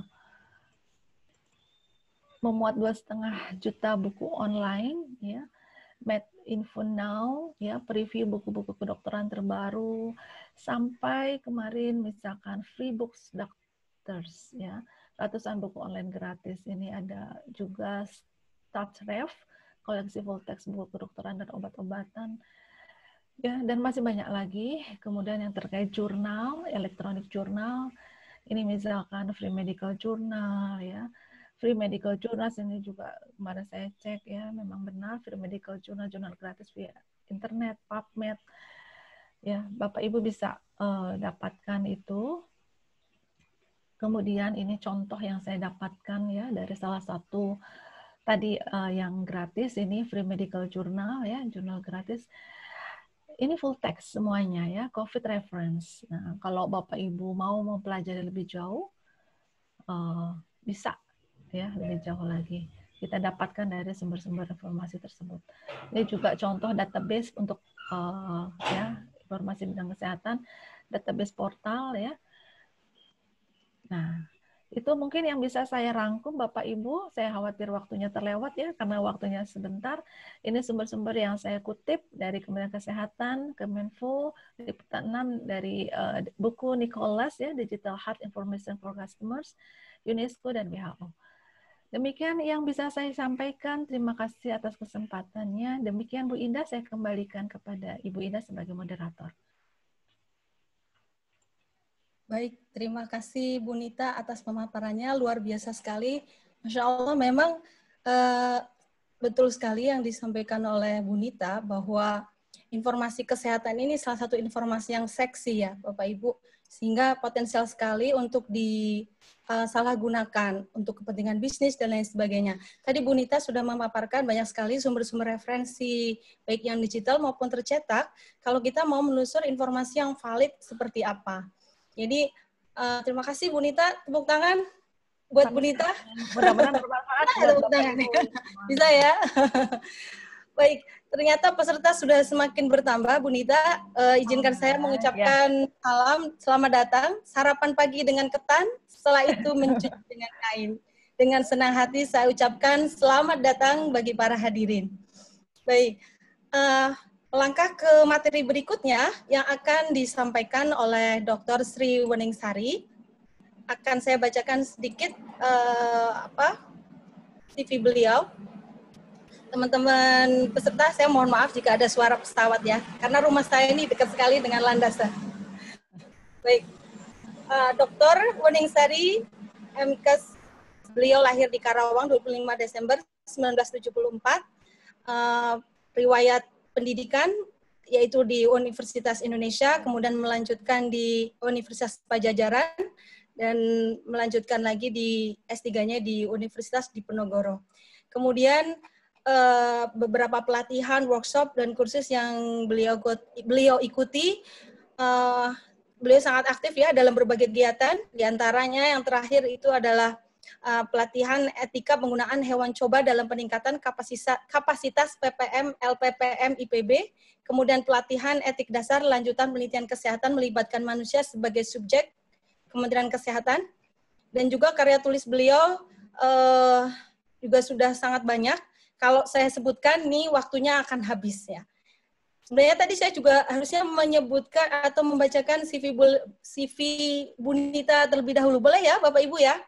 memuat dua setengah juta buku online ya, MedInfo Now ya, preview buku-buku kedokteran terbaru, sampai kemarin misalkan free books doctors ya, ratusan buku online gratis. Ini ada juga StatRef, koleksi full text buku kedokteran dan obat-obatan ya, dan masih banyak lagi. Kemudian yang terkait jurnal, elektronik jurnal, ini misalkan Free Medical Journal ya. Free Medical Journal ini juga kemarin saya cek ya, memang benar Free Medical Journal, jurnal gratis via internet, PubMed. Ya, Bapak Ibu bisa uh, dapatkan itu. Kemudian ini contoh yang saya dapatkan ya dari salah satu tadi uh, yang gratis, ini Free Medical Journal ya, jurnal gratis. Ini full text semuanya ya, COVID reference. Nah, kalau Bapak Ibu mau mempelajari lebih jauh, uh, bisa ya lebih jauh lagi. Kita dapatkan dari sumber-sumber informasi tersebut. Ini juga contoh database untuk uh, ya informasi bidang kesehatan, database portal ya. Nah, itu mungkin yang bisa saya rangkum Bapak Ibu. Saya khawatir waktunya terlewat ya, karena waktunya sebentar. Ini sumber-sumber yang saya kutip dari Kementerian Kesehatan, Kemenfo, liputan enam dari uh, buku Nicholas ya, Digital Health Information for Customers, UNESCO dan W H O. Demikian yang bisa saya sampaikan. Terima kasih atas kesempatannya. Demikian Bu Indah, saya kembalikan kepada Ibu Indah sebagai moderator. Baik, terima kasih Bu Nita atas pemaparannya, luar biasa sekali. Masya Allah, memang uh, betul sekali yang disampaikan oleh Bu Nita, bahwa informasi kesehatan ini salah satu informasi yang seksi ya Bapak Ibu, sehingga potensial sekali untuk disalahgunakan untuk kepentingan bisnis dan lain sebagainya. Tadi Bu Nita sudah memaparkan banyak sekali sumber-sumber referensi, baik yang digital maupun tercetak, kalau kita mau menelusur informasi yang valid seperti apa. Jadi, uh, terima kasih Bu Nita, tepuk tangan buat Bu Nita. Mudah-mudahan bermanfaat. Nah, tepuk tangan. Bisa ya? Baik, ternyata peserta sudah semakin bertambah, Bu Nita. Uh, izinkan saya mengucapkan ya. Salam, selamat datang. Sarapan pagi dengan ketan, setelah itu mencuci dengan kain. Dengan senang hati saya ucapkan selamat datang bagi para hadirin. Baik, uh, melangkah ke materi berikutnya yang akan disampaikan oleh Doktor Sri Weningsari. Akan saya bacakan sedikit uh, apa C V beliau. Teman-teman peserta, saya mohon maaf jika ada suara pesawat ya, karena rumah saya ini dekat sekali dengan landasan. Baik, uh, Doktor Woningsari M Kes, beliau lahir di Karawang dua puluh lima Desember seribu sembilan ratus tujuh puluh empat. Uh, riwayat pendidikan yaitu di Universitas Indonesia, kemudian melanjutkan di Universitas Pajajaran, dan melanjutkan lagi di S tiga-nya di Universitas Diponegoro. Kemudian Uh, beberapa pelatihan, workshop, dan kursus yang beliau beliau ikuti. Uh, beliau sangat aktif ya dalam berbagai kegiatan. Di antaranya yang terakhir itu adalah uh, pelatihan etika penggunaan hewan coba dalam peningkatan kapasitas, kapasitas P P M, L P P M, I P B. Kemudian pelatihan etik dasar lanjutan penelitian kesehatan melibatkan manusia sebagai subjek Kementerian Kesehatan. Dan juga karya tulis beliau uh, juga sudah sangat banyak. Kalau saya sebutkan, nih waktunya akan habis ya. Sebenarnya tadi saya juga harusnya menyebutkan atau membacakan C V, C V Bu Nita terlebih dahulu. Boleh ya Bapak Ibu ya?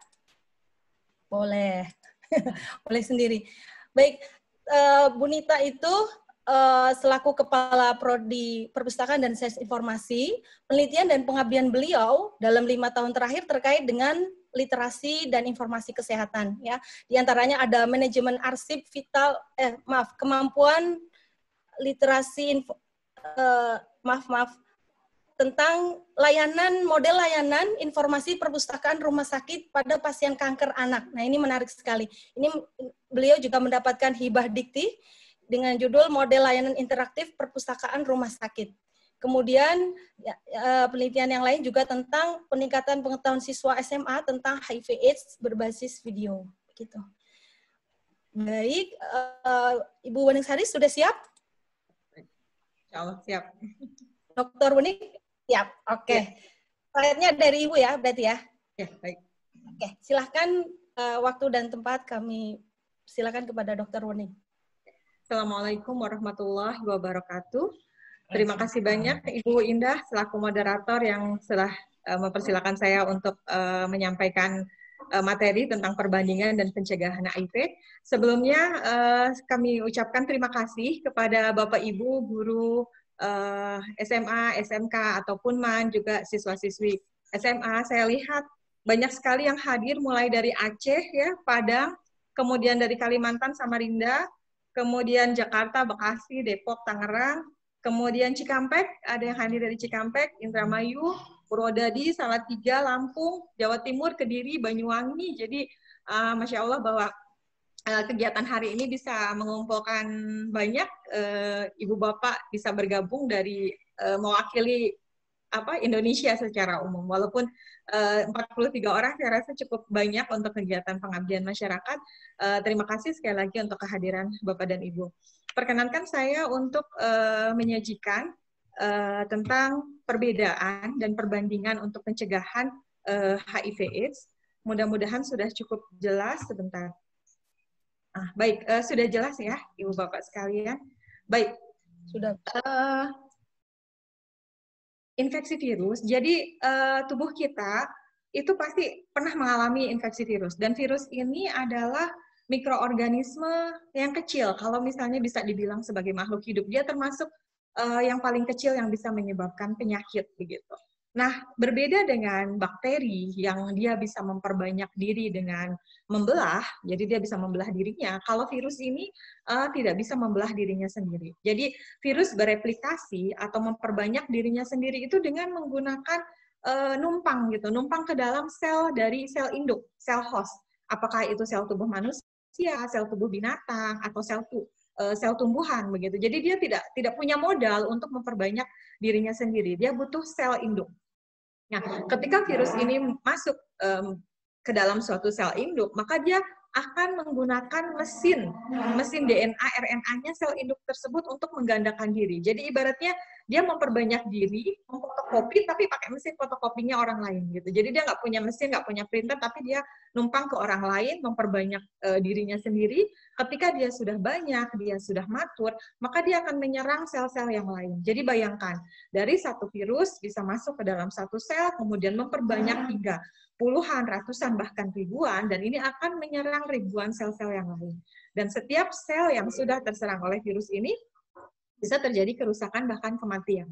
Boleh. Boleh sendiri. Baik, uh, Bu Nita itu uh, selaku Kepala Prodi Perpustakaan dan Sains Informasi, penelitian dan pengabdian beliau dalam lima tahun terakhir terkait dengan literasi dan informasi kesehatan ya. Di antaranya ada manajemen arsip vital eh maaf kemampuan literasi info, eh, maaf maaf tentang layanan model layanan informasi perpustakaan rumah sakit pada pasien kanker anak. Nah, ini menarik sekali. Ini beliau juga mendapatkan hibah dikti dengan judul model layanan interaktif perpustakaan rumah sakit. Kemudian ya, penelitian yang lain juga tentang peningkatan pengetahuan siswa S M A tentang H I V AIDS berbasis video. Gitu. Baik, uh, Ibu Woningsari sudah siap? Insya Allah siap. Doktor Wening siap. Oke. Okay. Ya. Slide-nya dari Ibu ya, berarti ya? Ya, baik. Oke, okay. Silahkan uh, waktu dan tempat kami silakan kepada Dokter Wening. Assalamualaikum warahmatullahi wabarakatuh. Terima kasih banyak Ibu Indah selaku moderator yang telah uh, mempersilakan saya untuk uh, menyampaikan uh, materi tentang perbandingan dan pencegahan H I V. Sebelumnya uh, kami ucapkan terima kasih kepada Bapak Ibu guru uh, S M A, S M K ataupun M A N, juga siswa-siswi S M A. Saya lihat banyak sekali yang hadir mulai dari Aceh ya, Padang, kemudian dari Kalimantan, Samarinda, kemudian Jakarta, Bekasi, Depok, Tangerang, kemudian Cikampek, ada yang hadir dari Cikampek, Indramayu, Purwodadi, Salatiga, Lampung, Jawa Timur, Kediri, Banyuwangi. Jadi, uh, Masya Allah bahwa uh, kegiatan hari ini bisa mengumpulkan banyak uh, ibu bapak bisa bergabung dari uh, mewakili apa Indonesia secara umum. Walaupun uh, empat puluh tiga orang saya rasa cukup banyak untuk kegiatan pengabdian masyarakat. Uh, terima kasih sekali lagi untuk kehadiran Bapak dan Ibu. Perkenankan saya untuk uh, menyajikan uh, tentang perbedaan dan perbandingan untuk pencegahan uh, H I V AIDS. Mudah-mudahan sudah cukup jelas sebentar. Ah, baik, uh, sudah jelas ya, Ibu Bapak sekalian. Baik, sudah. Uh, infeksi virus, jadi uh, tubuh kita itu pasti pernah mengalami infeksi virus. Dan virus ini adalah mikroorganisme yang kecil, kalau misalnya bisa dibilang sebagai makhluk hidup, dia termasuk uh, yang paling kecil yang bisa menyebabkan penyakit begitu. Nah, berbeda dengan bakteri yang dia bisa memperbanyak diri dengan membelah, jadi dia bisa membelah dirinya. Kalau virus ini uh, tidak bisa membelah dirinya sendiri. Jadi virus bereplikasi atau memperbanyak dirinya sendiri itu dengan menggunakan uh, numpang gitu, numpang ke dalam sel dari sel induk, sel host. Apakah itu sel tubuh manusia, sel tubuh binatang, atau sel tu, uh, sel tumbuhan begitu. Jadi dia tidak tidak punya modal untuk memperbanyak dirinya sendiri. Dia butuh sel induk. Nah, ketika virus ini masuk um, ke dalam suatu sel induk, maka dia akan menggunakan mesin, mesin D N A R N A-nya sel induk tersebut untuk menggandakan diri. Jadi ibaratnya dia memperbanyak diri, memfotokopi tapi pakai mesin fotokopinya orang lain gitu. Jadi dia nggak punya mesin, nggak punya printer, tapi dia numpang ke orang lain, memperbanyak uh, dirinya sendiri. Ketika dia sudah banyak, dia sudah matur, maka dia akan menyerang sel-sel yang lain. Jadi bayangkan, dari satu virus bisa masuk ke dalam satu sel, kemudian memperbanyak hingga puluhan, ratusan, bahkan ribuan, dan ini akan menyerang ribuan sel-sel yang lain. Dan setiap sel yang sudah terserang oleh virus ini, bisa terjadi kerusakan bahkan kematian.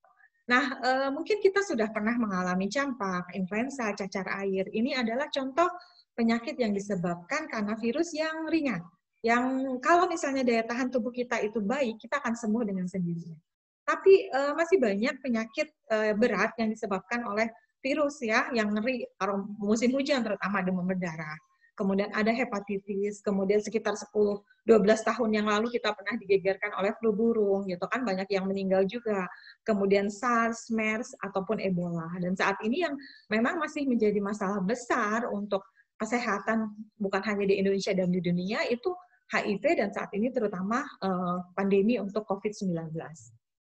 Nah, e, mungkin kita sudah pernah mengalami campak, influenza, cacar air. Ini adalah contoh penyakit yang disebabkan karena virus yang ringan. Yang kalau misalnya daya tahan tubuh kita itu baik, kita akan sembuh dengan sendirinya. Tapi e, masih banyak penyakit e, berat yang disebabkan oleh virus ya, yang ngeri, musim hujan terutama demam berdarah. Kemudian ada hepatitis, kemudian sekitar sepuluh dua belas tahun yang lalu kita pernah digegerkan oleh flu burung, gitu kan, banyak yang meninggal juga. Kemudian SARS, MERS, ataupun Ebola. Dan saat ini yang memang masih menjadi masalah besar untuk kesehatan, bukan hanya di Indonesia dan di dunia, itu H I V dan saat ini terutama uh, pandemi untuk COVID sembilan belas.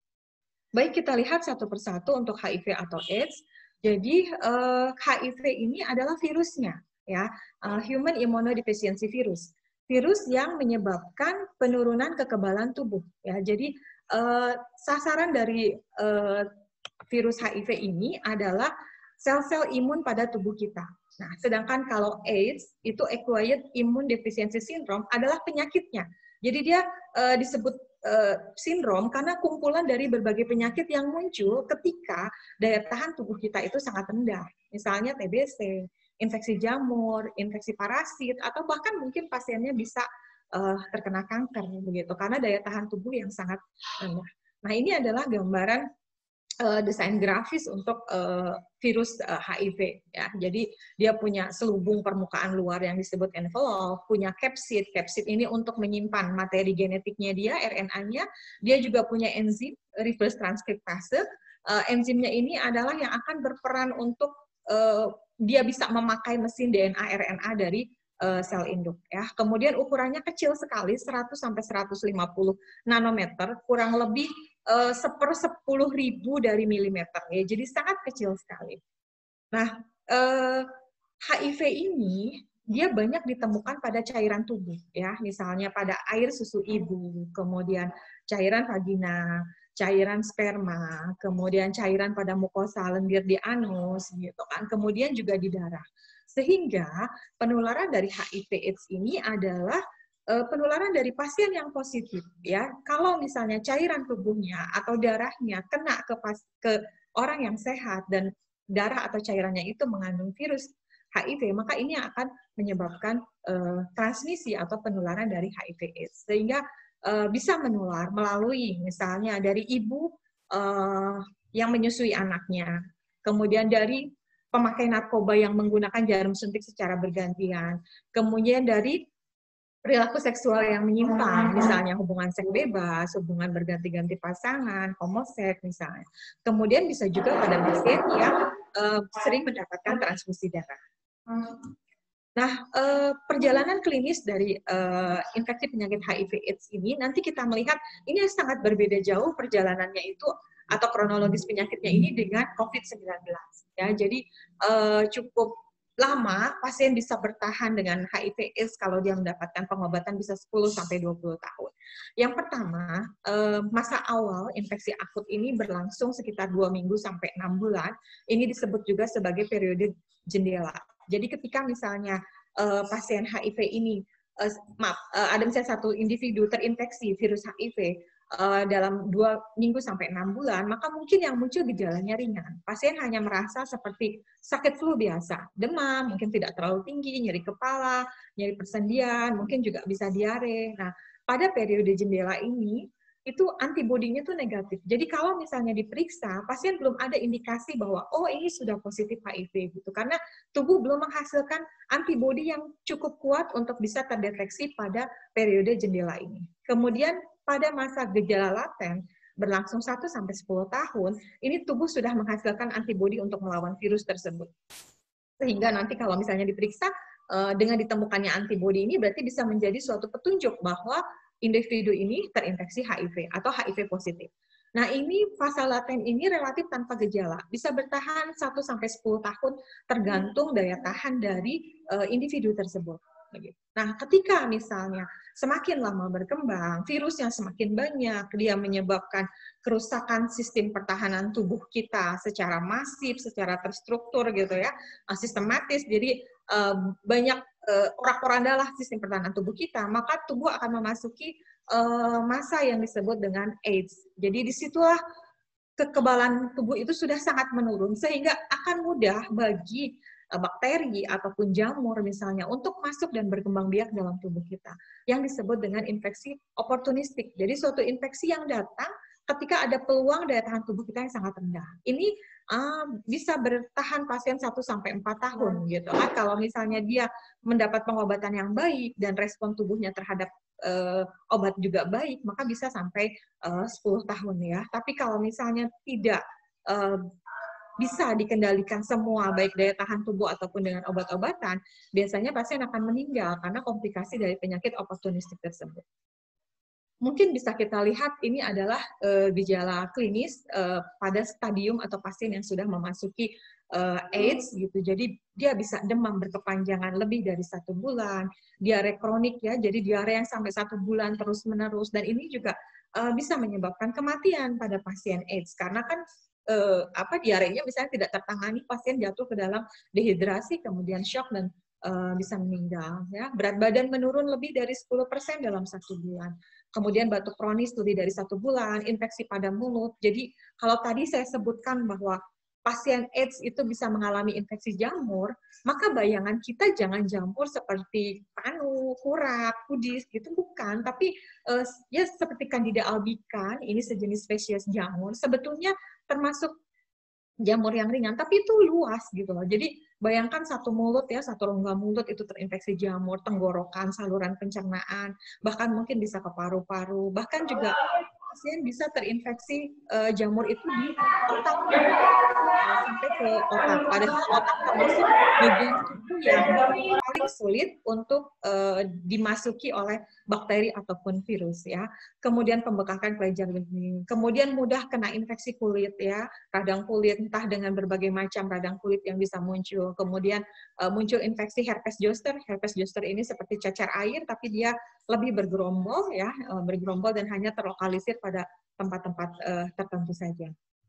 Baik, kita lihat satu persatu untuk H I V atau AIDS. Jadi uh, H I V ini adalah virusnya, ya, uh, Human Immunodeficiency Virus, virus yang menyebabkan penurunan kekebalan tubuh. Ya, jadi uh, sasaran dari uh, virus H I V ini adalah sel-sel imun pada tubuh kita. Nah, sedangkan kalau AIDS itu Acquired Immune Deficiency Syndrome adalah penyakitnya. Jadi dia uh, disebut Uh, sindrom karena kumpulan dari berbagai penyakit yang muncul ketika daya tahan tubuh kita itu sangat rendah. Misalnya T B C, infeksi jamur, infeksi parasit, atau bahkan mungkin pasiennya bisa uh, terkena kanker begitu karena daya tahan tubuh yang sangat rendah. Nah, ini adalah gambaran uh, desain grafis untuk uh, virus uh, H I V ya. Jadi dia punya selubung permukaan luar yang disebut envelope, punya capsid. Capsid ini untuk menyimpan materi genetiknya dia, R N A-nya. Dia juga punya enzim reverse transkriptase. Uh, enzimnya ini adalah yang akan berperan untuk uh, dia bisa memakai mesin D N A R N A dari uh, sel induk ya. Kemudian ukurannya kecil sekali, seratus sampai seratus lima puluh nanometer, kurang lebih Uh, seper sepuluh ribu dari milimeter ya, jadi sangat kecil sekali. Nah, uh, H I V ini dia banyak ditemukan pada cairan tubuh ya, misalnya pada air susu ibu, kemudian cairan vagina, cairan sperma, kemudian cairan pada mukosa lendir di anus gitu kan, kemudian juga di darah. Sehingga penularan dari H I V AIDS ini adalah penularan dari pasien yang positif ya. Kalau misalnya cairan tubuhnya atau darahnya kena ke pas, ke orang yang sehat dan darah atau cairannya itu mengandung virus H I V, maka ini akan menyebabkan uh, transmisi atau penularan dari H I V AIDS, sehingga uh, bisa menular melalui misalnya dari ibu uh, yang menyusui anaknya, kemudian dari pemakai narkoba yang menggunakan jarum suntik secara bergantian, kemudian dari perilaku seksual yang menyimpang, misalnya hubungan seks bebas, hubungan berganti-ganti pasangan, homoseks misalnya. Kemudian bisa juga pada pasien yang uh, sering mendapatkan transfusi darah. Nah, uh, perjalanan klinis dari uh, infeksi penyakit H I V AIDS ini, nanti kita melihat ini sangat berbeda jauh perjalanannya itu, atau kronologis penyakitnya ini dengan COVID sembilan belas. Ya, jadi uh, cukup lama pasien bisa bertahan dengan H I V AIDS kalau dia mendapatkan pengobatan bisa sepuluh sampai dua puluh tahun. Yang pertama, masa awal infeksi akut ini berlangsung sekitar dua minggu sampai enam bulan. Ini disebut juga sebagai periode jendela. Jadi ketika misalnya pasien H I V ini, maaf, ada misalnya satu individu terinfeksi virus H I V Uh, dalam dua minggu sampai enam bulan, maka mungkin yang muncul gejalanya ringan. Pasien hanya merasa seperti sakit flu biasa, demam, mungkin tidak terlalu tinggi, nyeri kepala, nyeri persendian, mungkin juga bisa diare. Nah, pada periode jendela ini, itu antibodinya tuh negatif. Jadi kalau misalnya diperiksa, pasien belum ada indikasi bahwa, oh ini sudah positif H I V, gitu. Karena tubuh belum menghasilkan antibodi yang cukup kuat untuk bisa terdeteksi pada periode jendela ini. Kemudian, pada masa gejala laten berlangsung satu sampai sepuluh tahun, ini tubuh sudah menghasilkan antibodi untuk melawan virus tersebut. Sehingga nanti kalau misalnya diperiksa, dengan ditemukannya antibodi ini berarti bisa menjadi suatu petunjuk bahwa individu ini terinfeksi H I V atau H I V positif. Nah, ini fase laten ini relatif tanpa gejala, bisa bertahan satu sampai sepuluh tahun tergantung daya tahan dari uh, individu tersebut. Nah, ketika misalnya semakin lama berkembang, virusnya semakin banyak, dia menyebabkan kerusakan sistem pertahanan tubuh kita secara masif, secara terstruktur gitu ya, sistematis, jadi uh, banyak uh, porak-porandalah sistem pertahanan tubuh kita, maka tubuh akan memasuki uh, masa yang disebut dengan AIDS. Jadi disitulah kekebalan tubuh itu sudah sangat menurun, sehingga akan mudah bagi bakteri ataupun jamur misalnya untuk masuk dan berkembang biak dalam tubuh kita, yang disebut dengan infeksi oportunistik. Jadi suatu infeksi yang datang ketika ada peluang daya tahan tubuh kita yang sangat rendah. Ini uh, bisa bertahan pasien satu sampai empat tahun gitu kan. Kalau misalnya dia mendapat pengobatan yang baik dan respon tubuhnya terhadap uh, obat juga baik, maka bisa sampai uh, sepuluh tahun ya. Tapi kalau misalnya tidak uh, bisa dikendalikan semua, baik daya tahan tubuh ataupun dengan obat-obatan, biasanya pasien akan meninggal karena komplikasi dari penyakit oportunistik tersebut. Mungkin bisa kita lihat ini adalah uh, gejala klinis uh, pada stadium atau pasien yang sudah memasuki uh, AIDS gitu. Jadi dia bisa demam berkepanjangan lebih dari satu bulan, diare kronik ya, jadi diare yang sampai satu bulan terus-menerus, dan ini juga uh, bisa menyebabkan kematian pada pasien AIDS karena kan Uh, apa diarenya misalnya tidak tertangani, pasien jatuh ke dalam dehidrasi, kemudian shock dan uh, bisa meninggal. Ya. Berat badan menurun lebih dari sepuluh persen dalam satu bulan. Kemudian batuk kronis lebih dari satu bulan, infeksi pada mulut. Jadi kalau tadi saya sebutkan bahwa pasien AIDS itu bisa mengalami infeksi jamur, maka bayangan kita jangan jamur seperti panu, kurak, kudis, gitu bukan. Tapi uh, ya seperti Candida albicans, ini sejenis spesies jamur, sebetulnya termasuk jamur yang ringan, tapi itu luas gitu loh. Jadi bayangkan satu mulut ya, satu rongga mulut itu terinfeksi jamur, tenggorokan, saluran pencernaan, bahkan mungkin bisa ke paru-paru, bahkan juga pasien bisa terinfeksi uh, jamur itu di otak, sampai ke otak. Padahal otak termasuk bagian tubuh yang paling sulit untuk uh, dimasuki oleh bakteri ataupun virus ya. Kemudian pembekakan kelenjar bening, kemudian mudah kena infeksi kulit ya, radang kulit entah dengan berbagai macam radang kulit yang bisa muncul. Kemudian uh, muncul infeksi herpes zoster. Herpes zoster ini seperti cacar air tapi dia lebih bergerombol ya, uh, bergerombol dan hanya terlokalisir pada tempat-tempat uh, tertentu saja.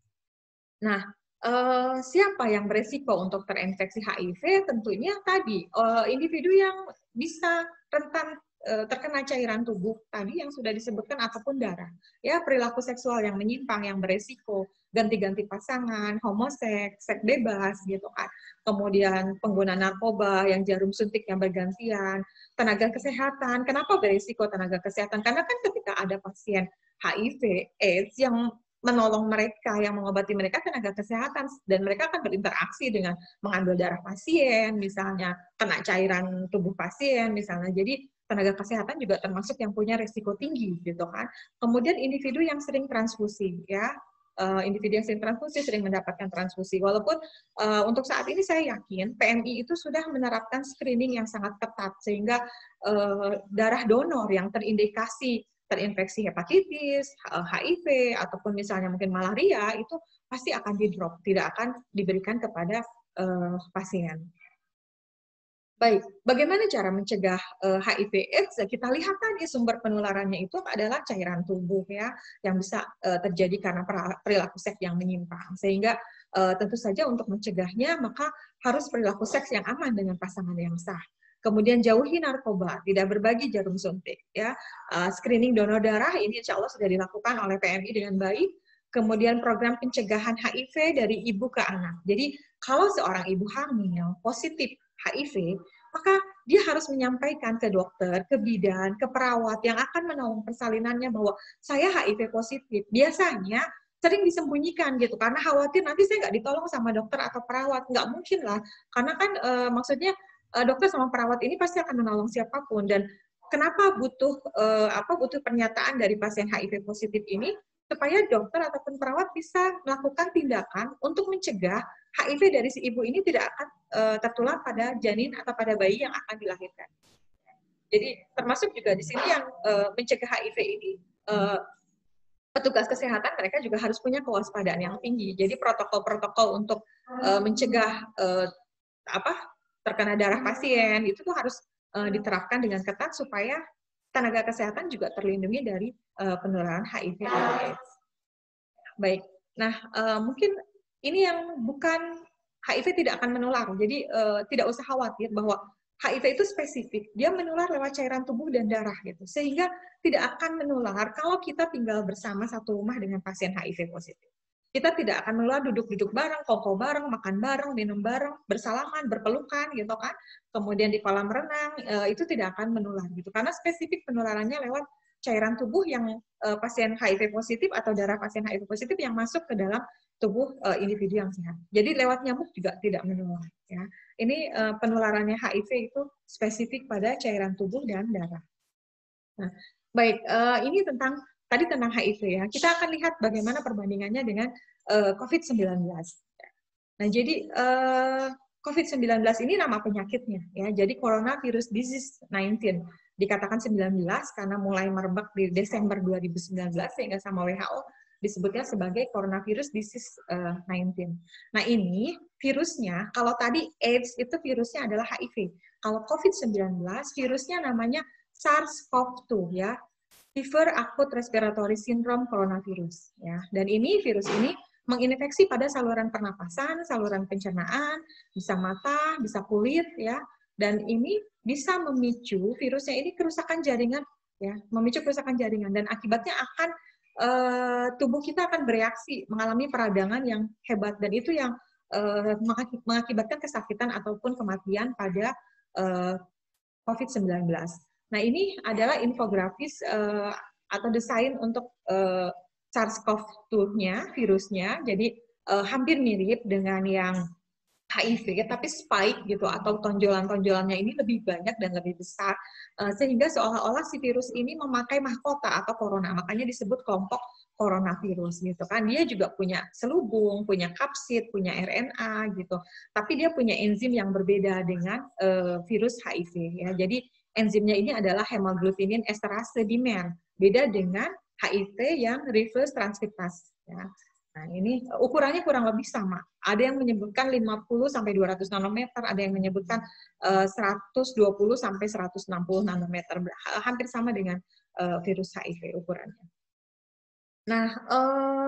Nah, Uh, siapa yang beresiko untuk terinfeksi H I V? Tentunya tadi uh, individu yang bisa rentan uh, terkena cairan tubuh tadi yang sudah disebutkan ataupun darah. Ya, perilaku seksual yang menyimpang yang beresiko, ganti-ganti pasangan, homoseks, seks bebas gitu kan. Kemudian pengguna narkoba yang jarum suntik yang bergantian, tenaga kesehatan. Kenapa beresiko tenaga kesehatan? Karena kan ketika ada pasien H I V AIDS yang menolong mereka, yang mengobati mereka tenaga kesehatan, dan mereka akan berinteraksi dengan mengambil darah pasien, misalnya kena cairan tubuh pasien, misalnya. Jadi tenaga kesehatan juga termasuk yang punya risiko tinggi, gitu kan. Kemudian individu yang sering transfusi, ya, uh, individu yang sering transfusi sering mendapatkan transfusi. Walaupun uh, untuk saat ini saya yakin P M I itu sudah menerapkan screening yang sangat ketat, sehingga uh, darah donor yang terindikasi terinfeksi hepatitis, H I V, ataupun misalnya mungkin malaria, itu pasti akan di-drop, tidak akan diberikan kepada uh, pasien. Baik, bagaimana cara mencegah uh, H I V AIDS? Kita lihat tadi sumber penularannya itu adalah cairan tubuh ya, yang bisa uh, terjadi karena perilaku seks yang menyimpang. Sehingga uh, tentu saja untuk mencegahnya, maka harus perilaku seks yang aman dengan pasangan yang sah. Kemudian jauhi narkoba, tidak berbagi jarum suntik. Ya, uh, screening donor darah ini insya Allah sudah dilakukan oleh P M I dengan baik. Kemudian program pencegahan H I V dari ibu ke anak. Jadi kalau seorang ibu hamil positif H I V, maka dia harus menyampaikan ke dokter, ke bidan, ke perawat yang akan menolong persalinannya bahwa saya H I V positif. Biasanya sering disembunyikan gitu karena khawatir nanti saya nggak ditolong sama dokter atau perawat. Nggak mungkin lah, karena kan e, maksudnya dokter sama perawat ini pasti akan menolong siapapun. Dan kenapa butuh uh, apa butuh pernyataan dari pasien H I V positif ini supaya dokter ataupun perawat bisa melakukan tindakan untuk mencegah H I V dari si ibu ini tidak akan uh, tertular pada janin atau pada bayi yang akan dilahirkan. Jadi termasuk juga di sini yang uh, mencegah H I V ini uh, petugas kesehatan mereka juga harus punya kewaspadaan yang tinggi. Jadi protokol-protokol untuk uh, mencegah uh, apa terkena darah pasien itu tuh harus uh, diterapkan dengan ketat supaya tenaga kesehatan juga terlindungi dari uh, penularan H I V atau AIDS. Baik, nah uh, mungkin ini yang bukan H I V tidak akan menular, jadi uh, tidak usah khawatir bahwa H I V itu spesifik, dia menular lewat cairan tubuh dan darah gitu, sehingga tidak akan menular kalau kita tinggal bersama satu rumah dengan pasien H I V positif. Kita tidak akan menular duduk-duduk bareng, kongko bareng, makan bareng, minum bareng, bersalaman, berpelukan gitu kan. Kemudian di kolam renang, itu tidak akan menular gitu. Karena spesifik penularannya lewat cairan tubuh yang uh, pasien H I V positif atau darah pasien H I V positif yang masuk ke dalam tubuh uh, individu yang sehat. Jadi lewat nyamuk juga tidak menular. Ya. Ini uh, penularannya H I V itu spesifik pada cairan tubuh dan darah. Nah, baik, uh, ini tentang tadi tentang H I V ya. Kita akan lihat bagaimana perbandingannya dengan uh, COVID sembilan belas. Nah, jadi uh, COVID sembilan belas ini nama penyakitnya ya. Jadi coronavirus disease sembilan belas dikatakan sembilan belas karena mulai merebak di Desember dua ribu sembilan belas sehingga sama W H O disebutnya sebagai coronavirus disease uh, sembilan belas. Nah, ini virusnya kalau tadi AIDS itu virusnya adalah H I V. Kalau COVID sembilan belas virusnya namanya SARS-CoV dua ya. Fever Acute Respiratory Syndrome Coronavirus ya. Dan ini virus ini menginfeksi pada saluran pernapasan, saluran pencernaan, bisa mata, bisa kulit ya. Dan ini bisa memicu virusnya ini kerusakan jaringan ya, memicu kerusakan jaringan dan akibatnya akan uh, tubuh kita akan bereaksi mengalami peradangan yang hebat dan itu yang uh, mengakibatkan kesakitan ataupun kematian pada uh, COVID sembilan belas. Nah, ini adalah infografis uh, atau desain untuk uh, SARS-CoV dua-nya, virusnya. Jadi uh, hampir mirip dengan yang H I V, tapi spike gitu atau tonjolan-tonjolannya ini lebih banyak dan lebih besar, uh, sehingga seolah-olah si virus ini memakai mahkota atau corona. Makanya disebut kelompok coronavirus gitu kan. Dia juga punya selubung, punya kapsid, punya R N A gitu. Tapi dia punya enzim yang berbeda dengan uh, virus H I V ya. Jadi enzimnya ini adalah hemagglutinin esterase demand, beda dengan H I V yang reverse transkriptase. Ya. Nah, ini ukurannya kurang lebih sama. Ada yang menyebutkan lima puluh sampai dua ratus nanometer, ada yang menyebutkan uh, seratus dua puluh sampai seratus enam puluh nanometer, hampir sama dengan uh, virus H I V ukurannya. Nah, uh,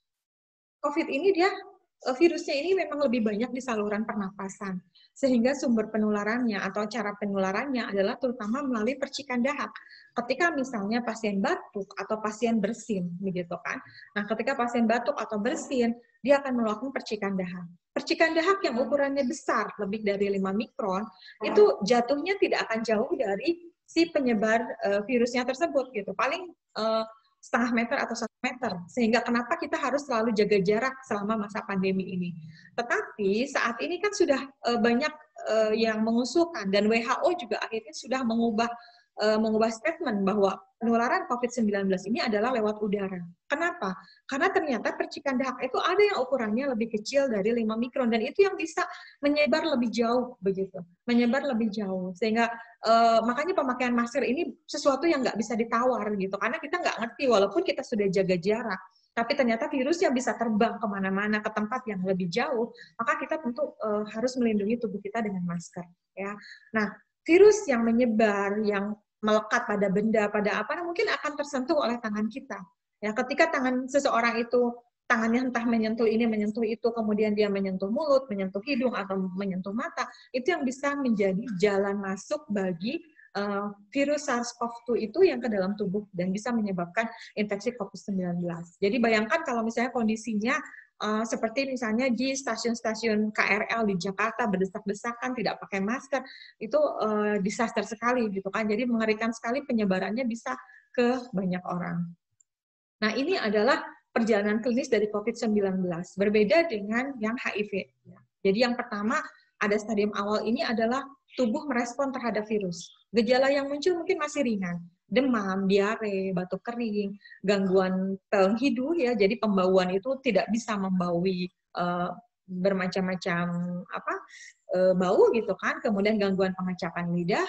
COVID ini dia virusnya ini memang lebih banyak di saluran pernapasan, sehingga sumber penularannya atau cara penularannya adalah terutama melalui percikan dahak. Ketika misalnya pasien batuk atau pasien bersin, begitu kan? Nah, ketika pasien batuk atau bersin, dia akan melakukan percikan dahak. Percikan dahak yang ukurannya besar, lebih dari lima mikron, itu jatuhnya tidak akan jauh dari si penyebar uh, virusnya tersebut, gitu. Paling uh, setengah meter atau satu meter, sehingga kenapa kita harus selalu jaga jarak selama masa pandemi ini. Tetapi saat ini kan sudah uh, banyak uh, yang mengusulkan dan W H O juga akhirnya sudah mengubah uh, mengubah statement bahwa penularan COVID sembilan belas ini adalah lewat udara. Kenapa? Karena ternyata percikan dahak itu ada yang ukurannya lebih kecil dari lima mikron dan itu yang bisa menyebar lebih jauh begitu, menyebar lebih jauh sehingga uh, makanya pemakaian masker ini sesuatu yang nggak bisa ditawar gitu karena kita nggak ngerti walaupun kita sudah jaga jarak. Tapi ternyata virusnya bisa terbang kemana-mana ke tempat yang lebih jauh, maka kita tentu uh, harus melindungi tubuh kita dengan masker. Ya, nah virus yang menyebar, yang melekat pada benda, pada apa, mungkin akan tersentuh oleh tangan kita. Ya, ketika tangan seseorang itu tangannya entah menyentuh ini, menyentuh itu, kemudian dia menyentuh mulut, menyentuh hidung atau menyentuh mata, itu yang bisa menjadi jalan masuk bagi Uh, virus SARS-CoV dua itu yang ke dalam tubuh dan bisa menyebabkan infeksi COVID sembilan belas. Jadi bayangkan kalau misalnya kondisinya uh, seperti misalnya di stasiun-stasiun K R L di Jakarta berdesak-desakan, tidak pakai masker, itu uh, disaster sekali gitu kan. Jadi mengerikan sekali penyebarannya bisa ke banyak orang. Nah, ini adalah perjalanan klinis dari COVID sembilan belas, berbeda dengan yang H I V. Jadi yang pertama, ada stadium awal ini adalah tubuh merespon terhadap virus. Gejala yang muncul mungkin masih ringan, demam, diare, batuk kering, gangguan penghidu ya, jadi pembauan itu tidak bisa membaui uh, bermacam-macam apa uh, bau gitu kan, kemudian gangguan pengecapan lidah,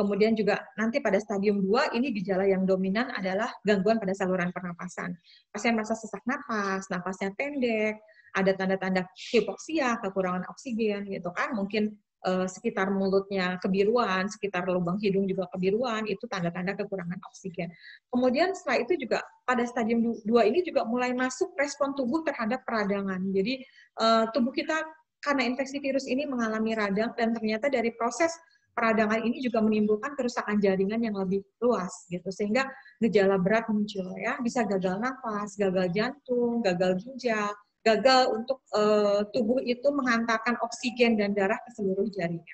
Kemudian juga nanti pada stadium dua ini gejala yang dominan adalah gangguan pada saluran pernapasan. Pasien merasa sesak napas, napasnya pendek, ada tanda-tanda hipoksia, kekurangan oksigen gitu kan, mungkin eh, sekitar mulutnya kebiruan, sekitar lubang hidung juga kebiruan, itu tanda-tanda kekurangan oksigen. Kemudian setelah itu juga pada stadium dua ini juga mulai masuk respon tubuh terhadap peradangan. Jadi eh, tubuh kita karena infeksi virus ini mengalami radang dan ternyata dari proses peradangan ini juga menimbulkan kerusakan jaringan yang lebih luas gitu, sehingga gejala berat muncul ya, bisa gagal nafas, gagal jantung, gagal ginjal, gagal untuk uh, tubuh itu menghantarkan oksigen dan darah ke seluruh jaringan.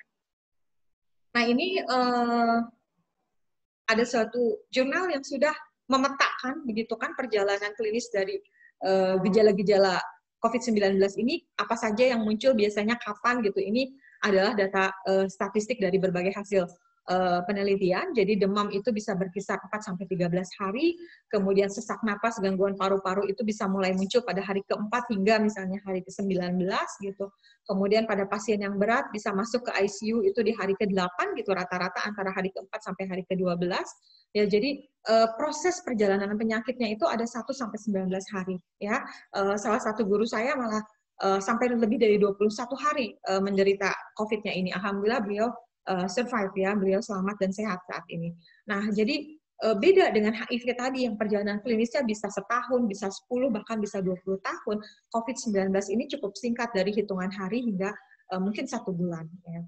Nah ini uh, ada suatu jurnal yang sudah memetakan begitu kan perjalanan klinis dari uh, gejala-gejala COVID sembilan belas ini, apa saja yang muncul biasanya kapan gitu. Ini adalah data uh, statistik dari berbagai hasil uh, penelitian. Jadi demam itu bisa berkisar empat sampai tiga belas hari, kemudian sesak napas, gangguan paru-paru itu bisa mulai muncul pada hari keempat hingga misalnya hari ke sembilan belas gitu. Kemudian pada pasien yang berat bisa masuk ke I C U itu di hari ke delapan gitu, rata-rata antara hari keempat sampai hari ke dua belas. Ya, jadi uh, proses perjalanan penyakitnya itu ada satu sampai sembilan belas hari ya. Uh, salah satu guru saya malah Uh, sampai lebih dari dua puluh satu hari uh, menderita COVID-nya ini. Alhamdulillah beliau uh, survive ya, beliau selamat dan sehat saat ini. Nah, jadi uh, beda dengan H I V tadi yang perjalanan klinisnya bisa setahun, bisa sepuluh, bahkan bisa dua puluh tahun. COVID sembilan belas ini cukup singkat dari hitungan hari hingga uh, mungkin satu bulan. Ya.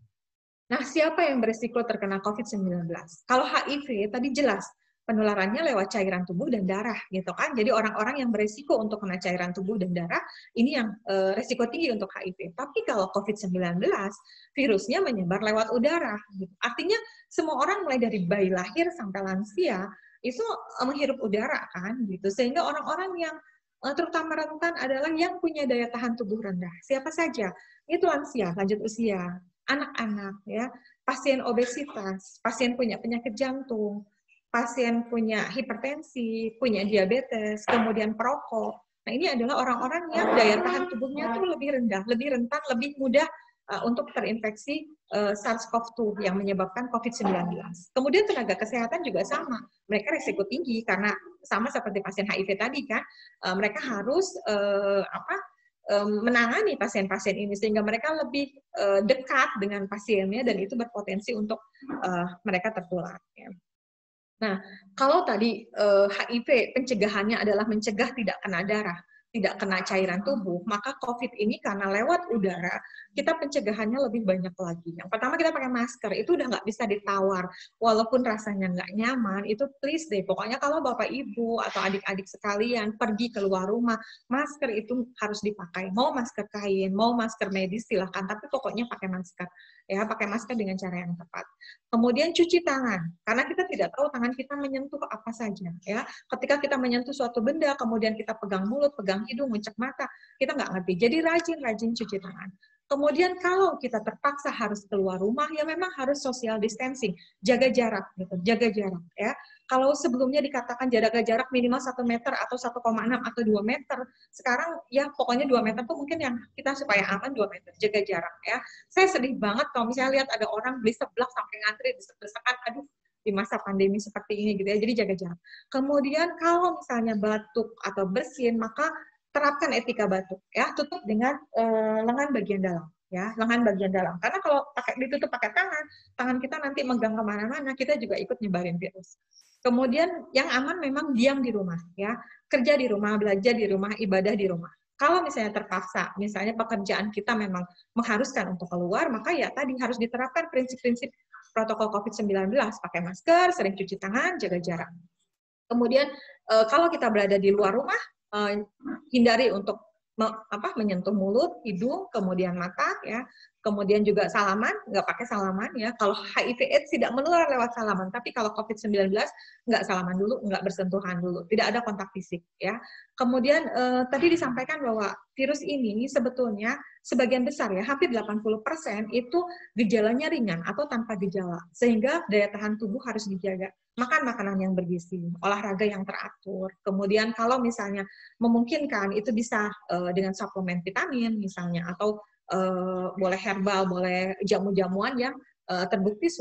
Nah, siapa yang berisiko terkena COVID sembilan belas? Kalau H I V tadi jelas, penularannya lewat cairan tubuh dan darah gitu kan. Jadi orang-orang yang berisiko untuk kena cairan tubuh dan darah ini yang e, risiko tinggi untuk H I V. Tapi kalau COVID sembilan belas virusnya menyebar lewat udara gitu. Artinya semua orang mulai dari bayi lahir sampai lansia itu e, menghirup udara kan gitu. Sehingga orang-orang yang e, terutama rentan adalah yang punya daya tahan tubuh rendah. Siapa saja? Itu lansia, lanjut usia, anak-anak ya, pasien obesitas, pasien punya penyakit jantung, pasien punya hipertensi, punya diabetes, kemudian perokok. Nah, ini adalah orang-orang yang daya tahan tubuhnya itu lebih rendah, lebih rentan, lebih mudah uh, untuk terinfeksi uh, SARS-CoV dua yang menyebabkan COVID sembilan belas. Kemudian tenaga kesehatan juga sama. Mereka risiko tinggi karena sama seperti pasien H I V tadi kan, uh, mereka harus uh, apa? menangani pasien-pasien ini sehingga mereka lebih uh, dekat dengan pasiennya dan itu berpotensi untuk uh, mereka tertular. Ya. Nah, kalau tadi eh, H I V pencegahannya adalah mencegah tidak kena darah, tidak kena cairan tubuh, maka COVID ini karena lewat udara, kita pencegahannya lebih banyak lagi. Yang pertama kita pakai masker, itu udah nggak bisa ditawar. Walaupun rasanya nggak nyaman, itu please deh, pokoknya kalau Bapak Ibu atau adik-adik sekalian pergi keluar rumah, masker itu harus dipakai. Mau masker kain, mau masker medis silahkan, tapi pokoknya pakai masker. Ya, pakai masker dengan cara yang tepat. Kemudian cuci tangan, karena kita tidak tahu tangan kita menyentuh apa saja. Ya, ketika kita menyentuh suatu benda, kemudian kita pegang mulut, pegang hidung, ngucek mata, kita nggak ngerti. Jadi rajin-rajin cuci tangan. Kemudian kalau kita terpaksa harus keluar rumah, ya memang harus social distancing, jaga jarak, gitu, jaga jarak. Ya, kalau sebelumnya dikatakan jaga jarak minimal satu meter atau satu koma enam atau dua meter, sekarang ya pokoknya dua meter tuh mungkin yang kita supaya aman dua meter, jaga jarak. Ya, saya sedih banget kalau misalnya lihat ada orang beli seblak sampai ngantri desek-desekan, aduh, di masa pandemi seperti ini gitu ya, jadi jaga jarak. Kemudian kalau misalnya batuk atau bersin, maka terapkan etika batuk ya, tutup dengan uh, lengan bagian dalam ya, lengan bagian dalam, karena kalau pakai ditutup pakai tangan, tangan kita nanti megang kemana-mana, kita juga ikut nyebarin virus. Kemudian yang aman memang diam di rumah ya, kerja di rumah, belajar di rumah, ibadah di rumah. Kalau misalnya terpaksa, misalnya pekerjaan kita memang mengharuskan untuk keluar, maka ya tadi harus diterapkan prinsip-prinsip protokol COVID sembilan belas, pakai masker, sering cuci tangan, jaga jarak. Kemudian kalau kita berada di luar rumah, Uh, hindari untuk me, apa, menyentuh mulut, hidung, kemudian mata, ya. Kemudian juga salaman, nggak pakai salaman, ya. Kalau H I V AIDS tidak menular lewat salaman, tapi kalau COVID sembilan belas nggak salaman dulu, nggak bersentuhan dulu, tidak ada kontak fisik, ya. Kemudian uh, tadi disampaikan bahwa virus ini sebetulnya sebagian besar, ya, hampir delapan puluh persen itu gejalanya ringan atau tanpa gejala, sehingga daya tahan tubuh harus dijaga. Makan makanan yang bergizi, olahraga yang teratur, kemudian kalau misalnya memungkinkan itu bisa uh, dengan suplemen vitamin misalnya, atau uh, boleh herbal, boleh jamu-jamuan yang uh, terbukti sudah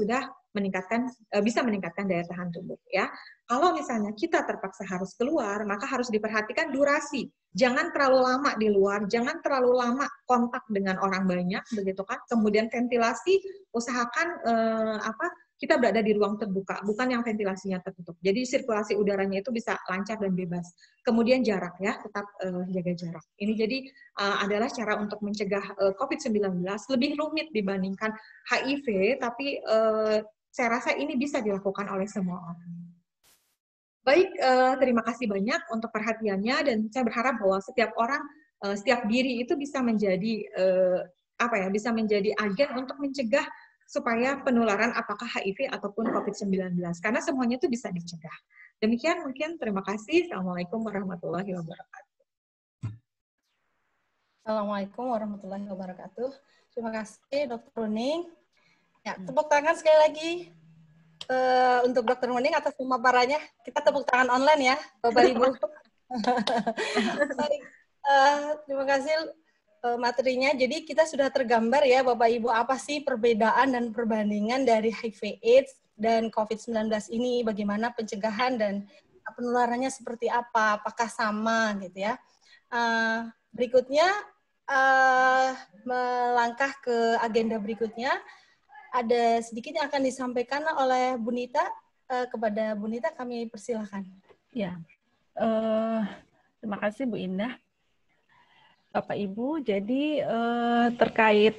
meningkatkan uh, bisa meningkatkan daya tahan tubuh ya. Kalau misalnya kita terpaksa harus keluar, maka harus diperhatikan durasi. Jangan terlalu lama di luar, jangan terlalu lama kontak dengan orang banyak, begitu kan. Kemudian ventilasi, usahakan eh, apa kita berada di ruang terbuka, bukan yang ventilasinya tertutup. Jadi sirkulasi udaranya itu bisa lancar dan bebas. Kemudian jarak ya, tetap eh, jaga jarak. Ini jadi eh, adalah cara untuk mencegah eh, COVID sembilan belas, lebih rumit dibandingkan H I V, tapi eh, saya rasa ini bisa dilakukan oleh semua orang. Baik, eh, terima kasih banyak untuk perhatiannya dan saya berharap bahwa setiap orang, eh, setiap diri itu bisa menjadi eh, apa ya, bisa menjadi agen untuk mencegah supaya penularan apakah H I V ataupun COVID sembilan belas karena semuanya itu bisa dicegah. Demikian mungkin terima kasih. Assalamualaikum warahmatullahi wabarakatuh. Assalamualaikum warahmatullahi wabarakatuh. Terima kasih Dokter Runing. Ya, tepuk tangan sekali lagi. Uh, untuk Dokter Runing atas pemaparannya. Kita tepuk tangan online ya, Bapak Ibu. Baik, uh, terima kasih uh, materinya. Jadi kita sudah tergambar ya Bapak Ibu apa sih perbedaan dan perbandingan dari H I V AIDS dan COVID sembilan belas ini, bagaimana pencegahan dan penularannya seperti apa, apakah sama gitu ya. Uh, berikutnya uh, melangkah ke agenda berikutnya. Ada sedikit yang akan disampaikan oleh Bu Nita. Uh, kepada Bu Nita kami persilahkan. Ya, uh, terima kasih Bu Indah. Bapak Ibu, jadi uh, terkait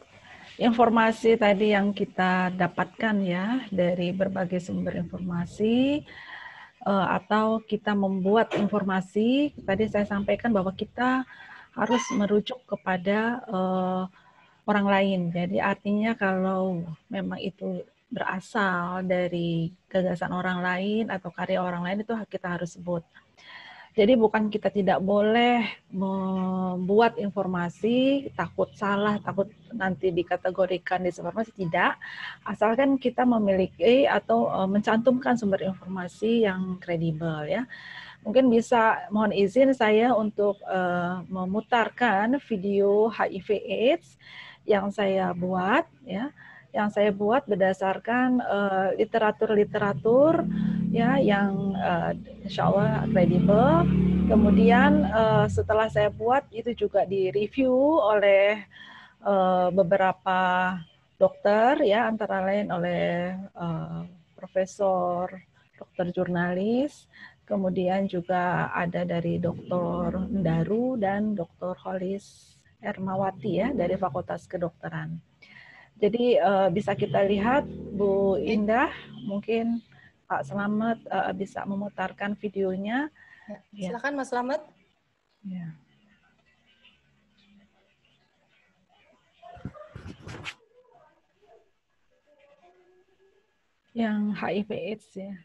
informasi tadi yang kita dapatkan ya dari berbagai sumber informasi uh, atau kita membuat informasi, tadi saya sampaikan bahwa kita harus merujuk kepada uh, orang lain. Jadi artinya kalau memang itu berasal dari gagasan orang lain atau karya orang lain itu kita harus sebut. Jadi bukan kita tidak boleh membuat informasi, takut salah, takut nanti dikategorikan disinformasi, tidak. Asalkan kita memiliki atau mencantumkan sumber informasi yang kredibel ya. Mungkin bisa mohon izin saya untuk uh, memutarkan video H I V AIDS yang saya buat ya, yang saya buat berdasarkan literatur-literatur uh, ya yang uh, insya Allah kredibel. Kemudian uh, setelah saya buat itu juga direview oleh uh, beberapa dokter ya, antara lain oleh uh, profesor, dokter jurnalis. Kemudian juga ada dari Doktor Ndaru dan Doktor Holis Ermawati ya dari Fakultas Kedokteran. Jadi uh, bisa kita lihat Bu Indah, mungkin Pak Slamet uh, bisa memutarkan videonya. Ya, silakan Mas Slamet. Ya. Yang H I V AIDS ya.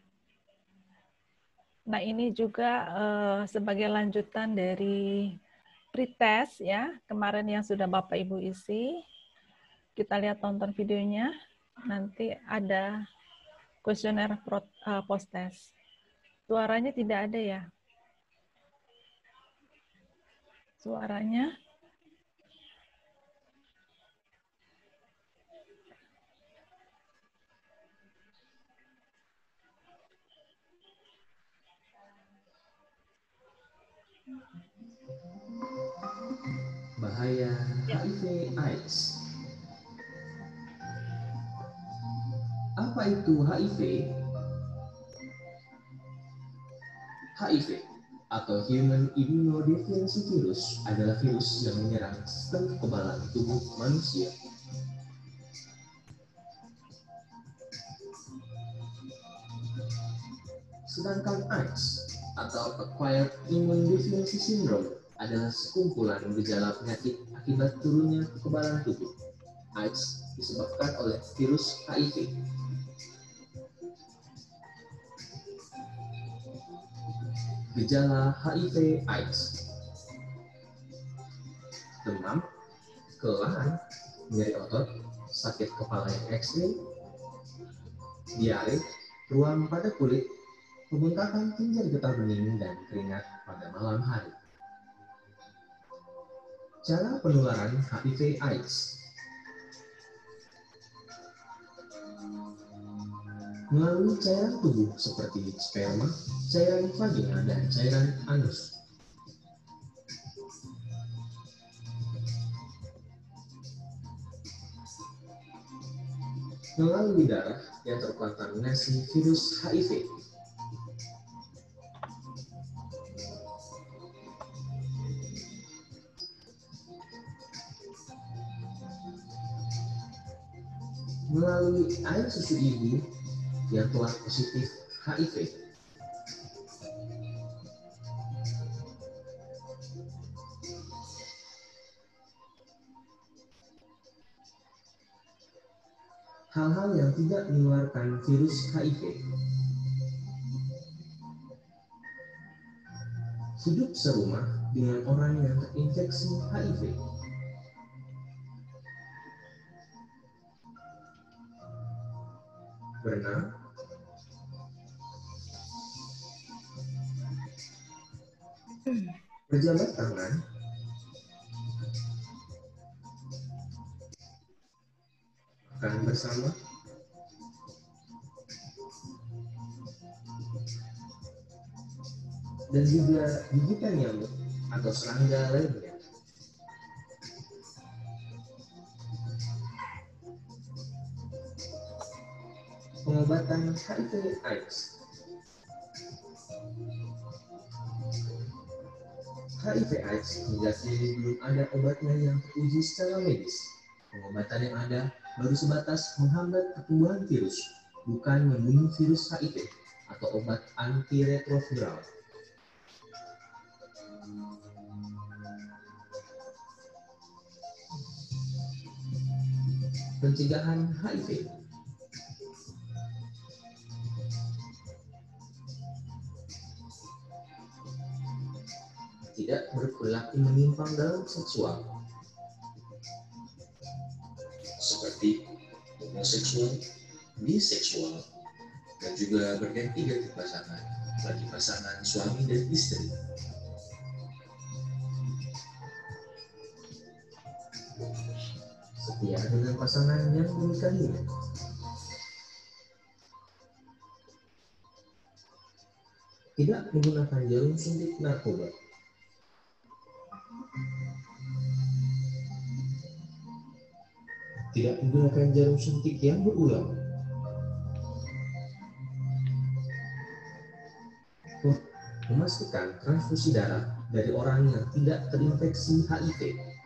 Nah, ini juga uh, sebagai lanjutan dari pretest ya, kemarin yang sudah Bapak Ibu isi. Kita lihat, tonton videonya. Nanti ada kuesioner uh, post-test. Suaranya tidak ada ya? Suaranya. Bahaya H I V AIDS. Apa itu H I V? H I V atau Human Immunodeficiency Virus adalah virus yang menyerang sistem kekebalan tubuh manusia. Sedangkan AIDS atau Acquired Immunodeficiency Syndrome adalah sekumpulan gejala penyakit akibat turunnya kekebalan tubuh. AIDS disebabkan oleh virus H I V. Gejala H I V AIDS: demam, kelelahan, nyeri otot, sakit kepala yang ekstrim, diare, ruam pada kulit, pembengkakan hingga getah bening dan keringat pada malam hari. Cara penularan H I V AIDS: Melalui cairan tubuh seperti sperma, cairan vagina, dan cairan anus. Melalui darah yang terkontaminasi virus H I V. Melalui air susu ibu yang telah positif H I V. Hal-hal yang tidak menularkan virus H I V. Hidup serumah dengan orang yang terinfeksi H I V. Berenang, berjabat tangan, makan bersama, dan juga gigitan nyamuk atau serangga lainnya. Pengobatan H I V AIDS. H I V AIDS hingga kini belum ada obatnya yang teruji secara medis. Pengobatan yang ada baru sebatas menghambat pertumbuhan virus, bukan membunuh virus H I V atau obat antiretroviral. Pencegahan H I V. Tidak berperilaku menyimpang dalam seksual, seperti homoseksual, biseksual, dan juga berganti-ganti pasangan bagi pasangan suami dan istri. Setia dengan pasangan yang dinikahinya. Tidak menggunakan jarum suntik narkoba. Tidak menggunakan jarum suntik yang berulang. Memastikan transfusi darah dari orang yang tidak terinfeksi H I V.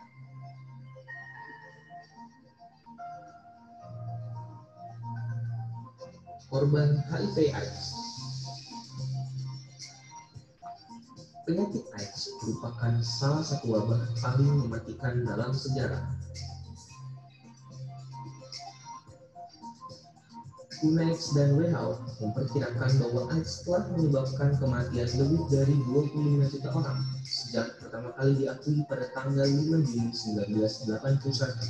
Korban H I V AIDS. Penyakit AIDS merupakan salah satu wabah paling mematikan dalam sejarah. UNAIDS dan W H O memperkirakan bahwa AIDS telah menyebabkan kematian lebih dari dua puluh lima juta orang sejak pertama kali diakui pada tanggal lima Juni seribu sembilan ratus delapan puluh satu.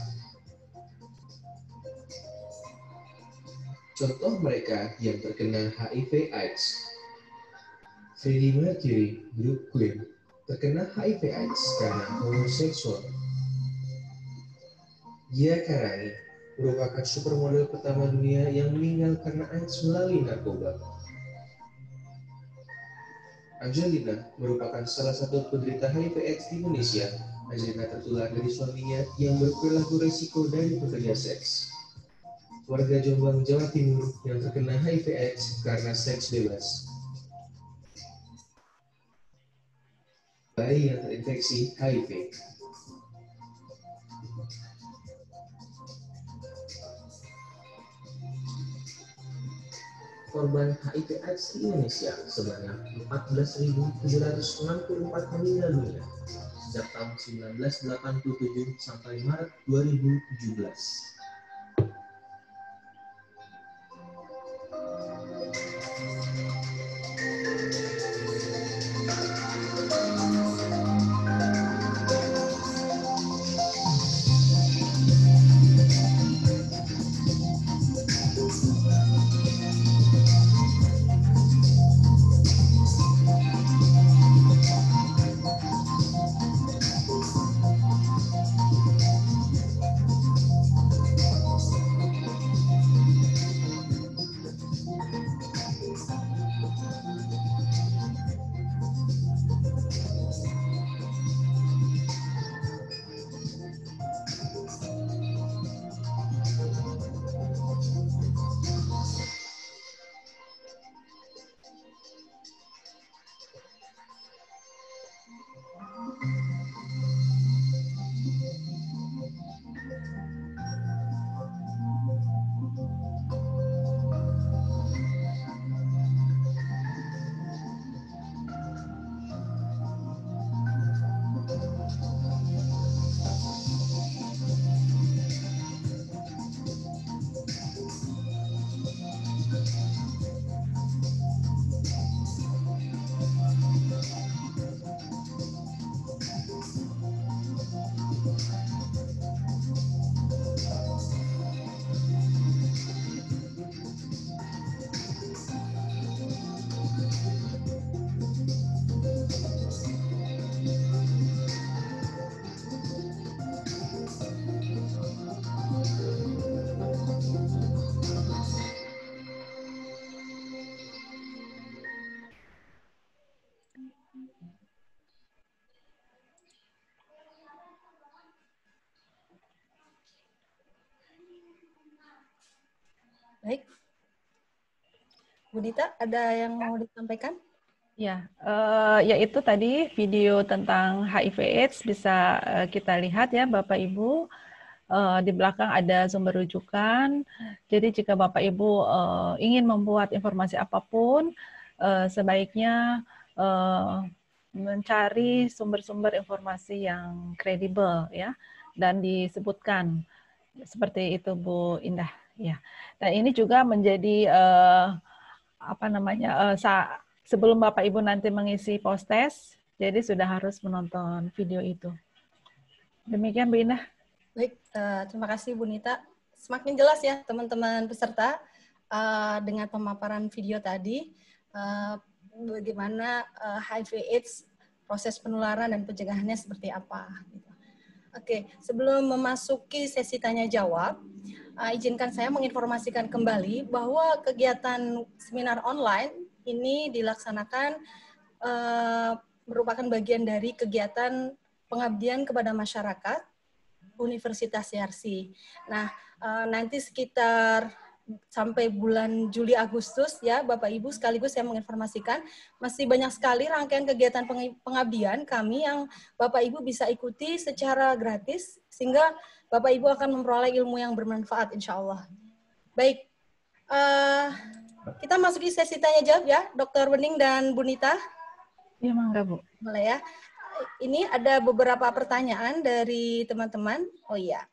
Contoh mereka yang terkena H I V AIDS. Freddie Mercury, grup Queen, terkena H I V AIDS karena homoseksual. Gia Carani merupakan supermodel pertama dunia yang meninggal karena AIDS melalui narkoba. Angelina merupakan salah satu penderita H I V AIDS di Indonesia. Angelina tertular dari suaminya yang berperilaku resiko dari pekerja seks. Warga Jombang, Jawa Timur yang terkena H I V AIDS karena seks bebas. Bayi yang terinfeksi H I V. Korban H I V AIDS di Indonesia sebanyak empat belas ribu tujuh ratus enam puluh empat meninggal dunia sejak tahun seribu sembilan ratus delapan puluh tujuh sampai Maret dua ribu tujuh belas. Baik. Bu Dita, ada yang mau disampaikan? Ya, uh, yaitu tadi video tentang H I V AIDS bisa uh, kita lihat ya Bapak Ibu. Uh, di belakang ada sumber rujukan. Jadi jika Bapak Ibu uh, ingin membuat informasi apapun, uh, sebaiknya uh, mencari sumber-sumber informasi yang kredibel ya dan disebutkan seperti itu Bu Indah ya. Dan ini juga menjadi uh, apa namanya uh, sa sebelum Bapak Ibu nanti mengisi post test, jadi sudah harus menonton video itu. Demikian Bu Indah. Baik, uh, terima kasih Bu Nita. Semakin jelas ya teman-teman peserta uh, dengan pemaparan video tadi uh, bagaimana uh, H I V AIDS, proses penularan dan pencegahannya seperti apa. Gitu. Oke, sebelum memasuki sesi tanya jawab, uh, izinkan saya menginformasikan kembali bahwa kegiatan seminar online ini dilaksanakan uh, merupakan bagian dari kegiatan pengabdian kepada masyarakat Universitas Yarsi. Nah, uh, nanti sekitar sampai bulan Juli Agustus ya Bapak Ibu, sekaligus saya menginformasikan masih banyak sekali rangkaian kegiatan pengabdian kami yang Bapak Ibu bisa ikuti secara gratis sehingga Bapak Ibu akan memperoleh ilmu yang bermanfaat insya Allah. Baik, uh, kita masuki sesi tanya jawab ya, Dokter Wening dan Bu Nita. Iya, mangga Bu. Mulai ya. Ini ada beberapa pertanyaan dari teman-teman. Oh iya.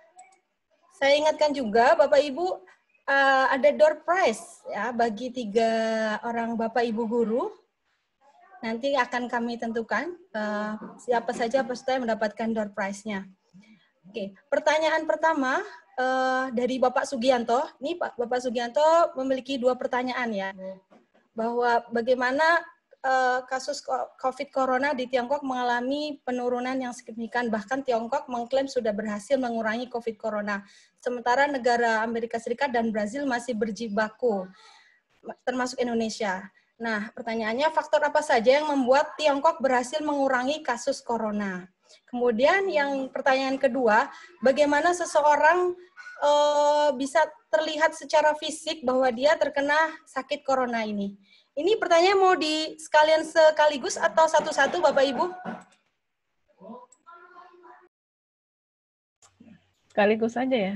Saya ingatkan juga Bapak Ibu uh, ada door prize ya bagi tiga orang Bapak Ibu guru. Nanti akan kami tentukan uh, siapa saja peserta yang mendapatkan door prize-nya. Oke, pertanyaan pertama uh, dari Bapak Sugianto. Ini Pak Bapak Sugianto memiliki dua pertanyaan ya. Bahwa bagaimana uh, kasus COVID Corona di Tiongkok mengalami penurunan yang signifikan. Bahkan Tiongkok mengklaim sudah berhasil mengurangi COVID Corona. Sementara negara Amerika Serikat dan Brazil masih berjibaku, termasuk Indonesia. Nah, pertanyaannya, faktor apa saja yang membuat Tiongkok berhasil mengurangi kasus Corona? Kemudian yang pertanyaan kedua, bagaimana seseorang uh, bisa terlihat secara fisik bahwa dia terkena sakit Corona ini? Ini pertanyaan mau di sekalian sekaligus atau satu-satu Bapak Ibu? Sekaligus saja ya.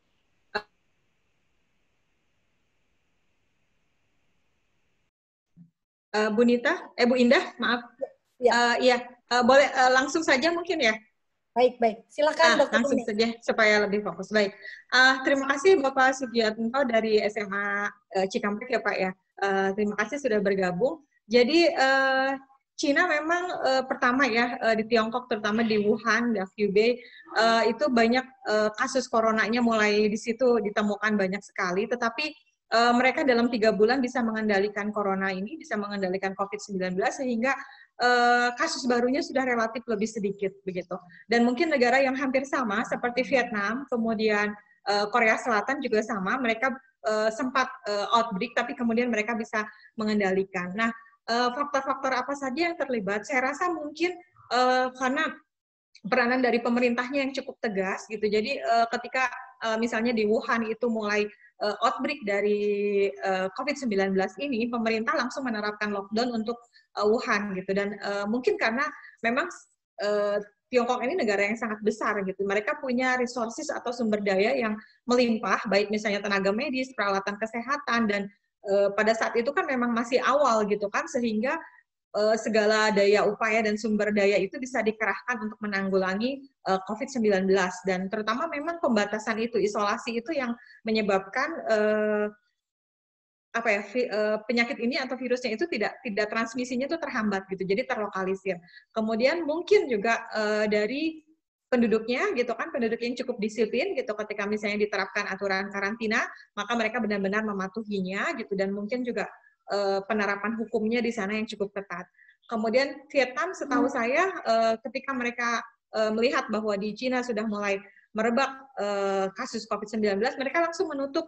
Uh, Bu Nita, eh Bu Indah, maaf. Ya, uh, ya uh, boleh uh, langsung saja mungkin ya. Baik, baik. Silakan ah, Dokter langsung Uni. saja supaya lebih fokus. Baik. Uh, terima kasih Bapak Sugianto dari S M A uh, Cikampek ya Pak ya. Uh, terima kasih sudah bergabung. Jadi uh, Cina memang uh, pertama ya uh, di Tiongkok, terutama di Wuhan, di Hubei, uh, itu banyak uh, kasus coronanya mulai di situ ditemukan banyak sekali. Tetapi Uh, mereka dalam tiga bulan bisa mengendalikan corona ini, bisa mengendalikan COVID sembilan belas sehingga uh, kasus barunya sudah relatif lebih sedikit begitu. Dan mungkin negara yang hampir sama seperti Vietnam, kemudian uh, Korea Selatan juga sama, mereka uh, sempat uh, outbreak tapi kemudian mereka bisa mengendalikan. Nah, faktor-faktor uh, apa saja yang terlibat? Saya rasa mungkin uh, karena peranan dari pemerintahnya yang cukup tegas gitu. Jadi uh, ketika uh, misalnya di Wuhan itu mulai uh, outbreak dari uh, COVID sembilan belas ini, pemerintah langsung menerapkan lockdown untuk uh, Wuhan gitu. Dan uh, mungkin karena memang uh, Tiongkok ini negara yang sangat besar gitu. Mereka punya resources atau sumber daya yang melimpah, baik misalnya tenaga medis, peralatan kesehatan, dan uh, pada saat itu kan memang masih awal gitu kan, sehingga Uh, segala daya upaya dan sumber daya itu bisa dikerahkan untuk menanggulangi uh, COVID sembilan belas. Dan terutama memang pembatasan itu, isolasi itu yang menyebabkan uh, apa ya, uh, penyakit ini atau virusnya itu tidak tidak transmisinya itu terhambat gitu, jadi terlokalisir. Kemudian mungkin juga uh, dari penduduknya gitu kan, penduduk yang cukup disiplin gitu, ketika misalnya diterapkan aturan karantina, maka mereka benar-benar mematuhinya gitu, dan mungkin juga penerapan hukumnya di sana yang cukup ketat. Kemudian Vietnam, setahu hmm. saya, ketika mereka melihat bahwa di Cina sudah mulai merebak kasus COVID sembilan belas, mereka langsung menutup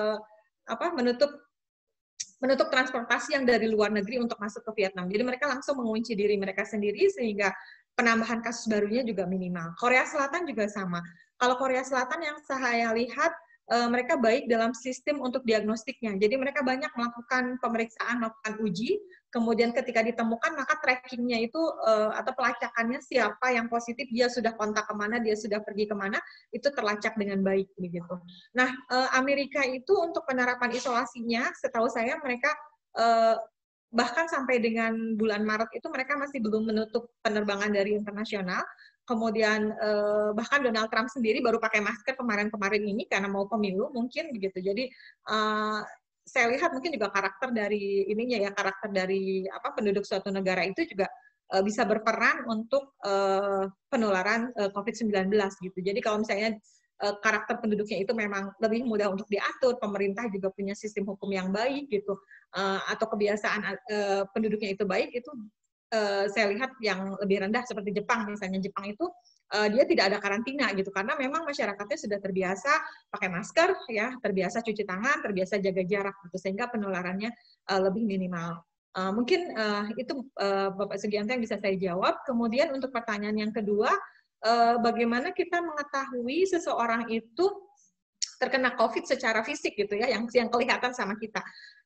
apa? Menutup menutup transportasi yang dari luar negeri untuk masuk ke Vietnam. Jadi mereka langsung mengunci diri mereka sendiri sehingga penambahan kasus barunya juga minimal. Korea Selatan juga sama. Kalau Korea Selatan yang saya lihat uh, mereka baik dalam sistem untuk diagnostiknya. Jadi mereka banyak melakukan pemeriksaan, melakukan uji, kemudian ketika ditemukan maka trackingnya itu uh, atau pelacakannya siapa yang positif, dia sudah kontak kemana, dia sudah pergi kemana, itu terlacak dengan baik begitu. Nah, uh, Amerika itu untuk penerapan isolasinya, setahu saya mereka uh, bahkan sampai dengan bulan Maret itu mereka masih belum menutup penerbangan dari internasional. Kemudian eh, bahkan Donald Trump sendiri baru pakai masker kemarin-kemarin ini karena mau pemilu mungkin begitu. Jadi eh, saya lihat mungkin juga karakter dari ininya ya, karakter dari apa penduduk suatu negara itu juga eh, bisa berperan untuk eh, penularan eh, COVID sembilan belas gitu. Jadi kalau misalnya eh, karakter penduduknya itu memang lebih mudah untuk diatur, pemerintah juga punya sistem hukum yang baik gitu, eh, atau kebiasaan eh, penduduknya itu baik, itu Uh, saya lihat yang lebih rendah seperti Jepang misalnya. Jepang itu uh, dia tidak ada karantina gitu karena memang masyarakatnya sudah terbiasa pakai masker ya, terbiasa cuci tangan, terbiasa jaga jarak gitu, sehingga penularannya uh, lebih minimal. Uh, mungkin uh, itu uh, Bapak Sugianto yang bisa saya jawab. Kemudian untuk pertanyaan yang kedua, uh, bagaimana kita mengetahui seseorang itu terkena COVID secara fisik gitu ya, yang yang kelihatan sama kita.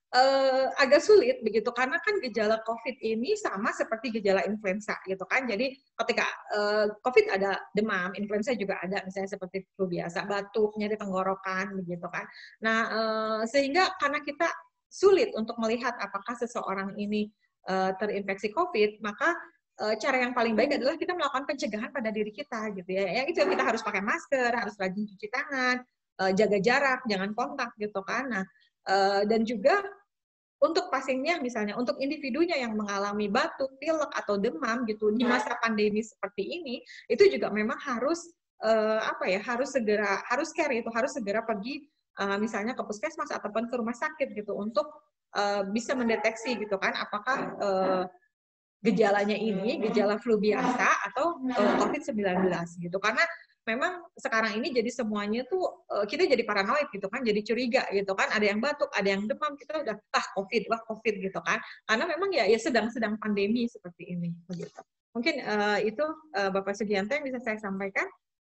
Uh, agak sulit begitu karena kan gejala COVID ini sama seperti gejala influenza gitu kan. Jadi ketika uh, COVID ada demam, influenza juga ada, misalnya seperti flu biasa, batuk, nyeri tenggorokan begitu kan. Nah, uh, sehingga karena kita sulit untuk melihat apakah seseorang ini uh, terinfeksi COVID, maka uh, cara yang paling baik adalah kita melakukan pencegahan pada diri kita gitu ya. Yang itu kita harus pakai masker, harus rajin cuci tangan, uh, jaga jarak, jangan kontak gitu kan. Nah, uh, dan juga untuk pasiennya misalnya, untuk individunya yang mengalami batuk, pilek, atau demam gitu di masa pandemi seperti ini, itu juga memang harus uh, apa ya, harus segera, harus care itu, harus segera pergi uh, misalnya ke puskesmas ataupun ke rumah sakit gitu untuk uh, bisa mendeteksi gitu kan, apakah uh, gejalanya ini gejala flu biasa atau uh, COVID sembilan belas gitu. Karena memang sekarang ini jadi semuanya tuh kita jadi paranoid gitu kan, jadi curiga gitu kan, ada yang batuk, ada yang demam, kita udah ah COVID, wah COVID gitu kan, karena memang ya ya sedang-sedang pandemi seperti ini begitu. Mungkin uh, itu uh, Bapak Sugianto yang bisa saya sampaikan.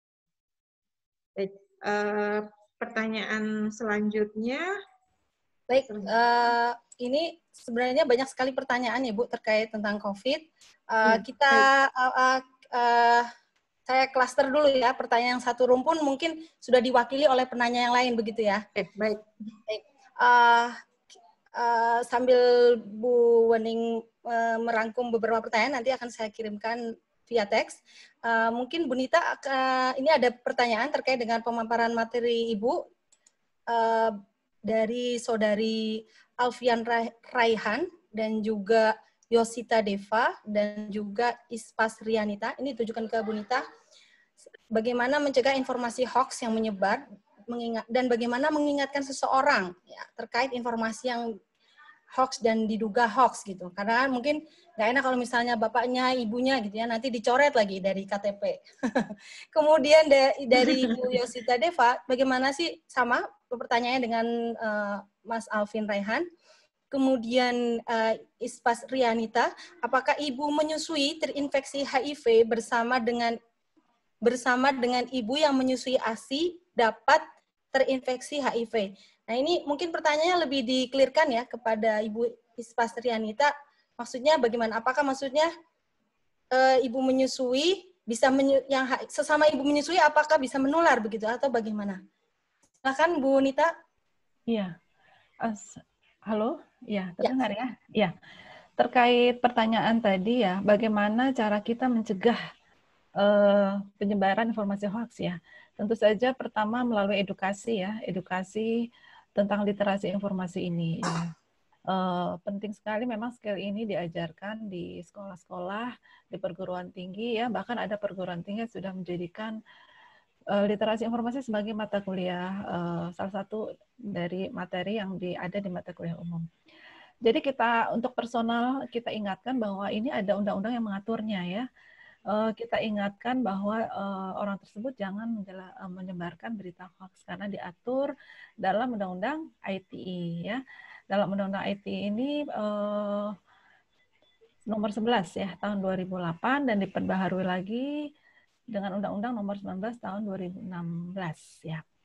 Baik, uh, pertanyaan selanjutnya. Baik, uh, ini sebenarnya banyak sekali pertanyaan ya Bu terkait tentang COVID. Uh, ya, kita uh, uh, uh, saya klaster dulu ya, pertanyaan yang satu rumpun mungkin sudah diwakili oleh penanya yang lain begitu ya. Eh, baik. Baik. Uh, uh, sambil Bu Wening uh, merangkum beberapa pertanyaan, nanti akan saya kirimkan via teks. Uh, mungkin Bu Nita, uh, ini ada pertanyaan terkait dengan pemaparan materi Ibu uh, dari Saudari Alfian Raihan dan juga Yosita Deva, dan juga Ispas Rianita. Ini ditujukan ke Bu Nita. Bagaimana mencegah informasi hoax yang menyebar, mengingat, dan bagaimana mengingatkan seseorang ya, terkait informasi yang hoax dan diduga hoax gitu. Karena mungkin nggak enak kalau misalnya bapaknya, ibunya gitu ya, nanti dicoret lagi dari K T P. Kemudian dari Bu Yosita Deva, bagaimana sih, sama pertanyaannya dengan uh, Mas Alvin Raihan. Kemudian uh, Ispas Rianita, apakah ibu menyusui terinfeksi H I V bersama dengan bersama dengan ibu yang menyusui A S I dapat terinfeksi H I V? Nah, ini mungkin pertanyaannya lebih dikelirkan ya kepada Ibu Ispas Rianita. Maksudnya bagaimana? Apakah maksudnya uh, ibu menyusui bisa menyu, yang sesama ibu menyusui apakah bisa menular begitu atau bagaimana? Silakan Bu Nita. Iya. As Halo, ya terdengar ya? Ya. Terkait pertanyaan tadi ya, bagaimana cara kita mencegah uh, penyebaran informasi hoax ya? Tentu saja pertama melalui edukasi ya, edukasi tentang literasi informasi ini. Ya. Uh, penting sekali memang skill ini diajarkan di sekolah-sekolah, di perguruan tinggi ya, bahkan ada perguruan tinggi yang sudah menjadikan uh, literasi informasi sebagai mata kuliah, uh, salah satu dari materi yang di, ada di mata kuliah umum. Jadi kita untuk personal kita ingatkan bahwa ini ada undang-undang yang mengaturnya ya. Uh, kita ingatkan bahwa uh, orang tersebut jangan menjela, uh, menyebarkan berita hoax karena diatur dalam undang-undang I T E ya. Dalam undang-undang I T E ini uh, nomor sebelas ya tahun dua ribu delapan dan diperbaharui lagi dengan undang-undang nomor sembilan belas tahun dua ribu enam belas ya.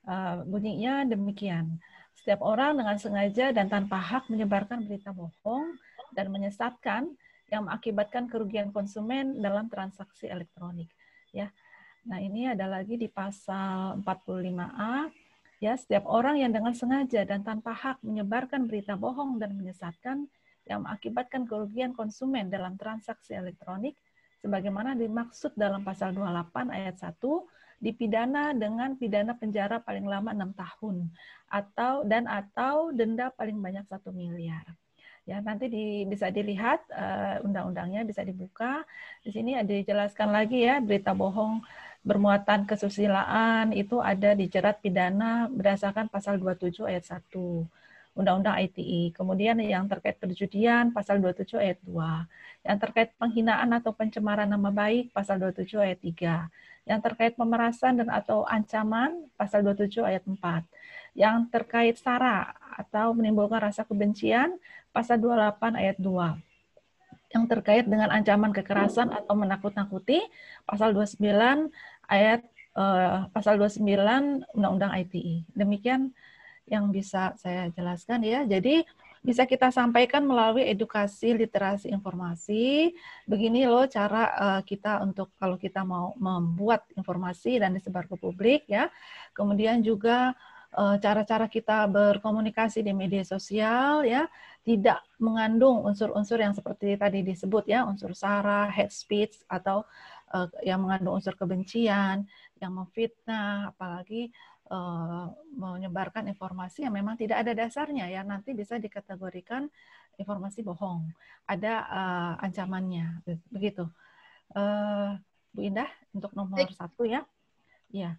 Uh, bunyinya demikian. Setiap orang dengan sengaja dan tanpa hak menyebarkan berita bohong dan menyesatkan yang mengakibatkan kerugian konsumen dalam transaksi elektronik. Ya, nah ini ada lagi di pasal empat puluh lima A. Ya, setiap orang yang dengan sengaja dan tanpa hak menyebarkan berita bohong dan menyesatkan yang mengakibatkan kerugian konsumen dalam transaksi elektronik, sebagaimana dimaksud dalam pasal dua puluh delapan ayat satu, dipidana dengan pidana penjara paling lama enam tahun atau dan atau denda paling banyak satu miliar. Ya, nanti di, bisa dilihat uh, undang-undangnya bisa dibuka. Di sini ada dijelaskan lagi ya, berita bohong bermuatan kesusilaan itu ada dijerat pidana berdasarkan pasal dua puluh tujuh ayat satu. Undang-Undang I T E. Kemudian yang terkait perjudian pasal dua puluh tujuh ayat dua. Yang terkait penghinaan atau pencemaran nama baik pasal dua puluh tujuh ayat tiga. Yang terkait pemerasan dan atau ancaman pasal dua puluh tujuh ayat empat. Yang terkait sara atau menimbulkan rasa kebencian pasal dua puluh delapan ayat dua. Yang terkait dengan ancaman kekerasan atau menakut-nakuti pasal dua puluh sembilan ayat eh, pasal dua puluh sembilan Undang-Undang I T E. Demikian yang bisa saya jelaskan ya. Jadi bisa kita sampaikan melalui edukasi literasi informasi. Begini loh cara uh, kita untuk kalau kita mau membuat informasi dan disebar ke publik ya. Kemudian juga uh, cara-cara kita berkomunikasi di media sosial ya, tidak mengandung unsur-unsur yang seperti tadi disebut ya, unsur sara, hate speech atau uh, yang mengandung unsur kebencian, yang memfitnah, apalagi Uh, menyebarkan informasi yang memang tidak ada dasarnya ya, nanti bisa dikategorikan informasi bohong, ada uh, ancamannya begitu. Uh, Bu Indah untuk nomor Baik. satu ya, ya.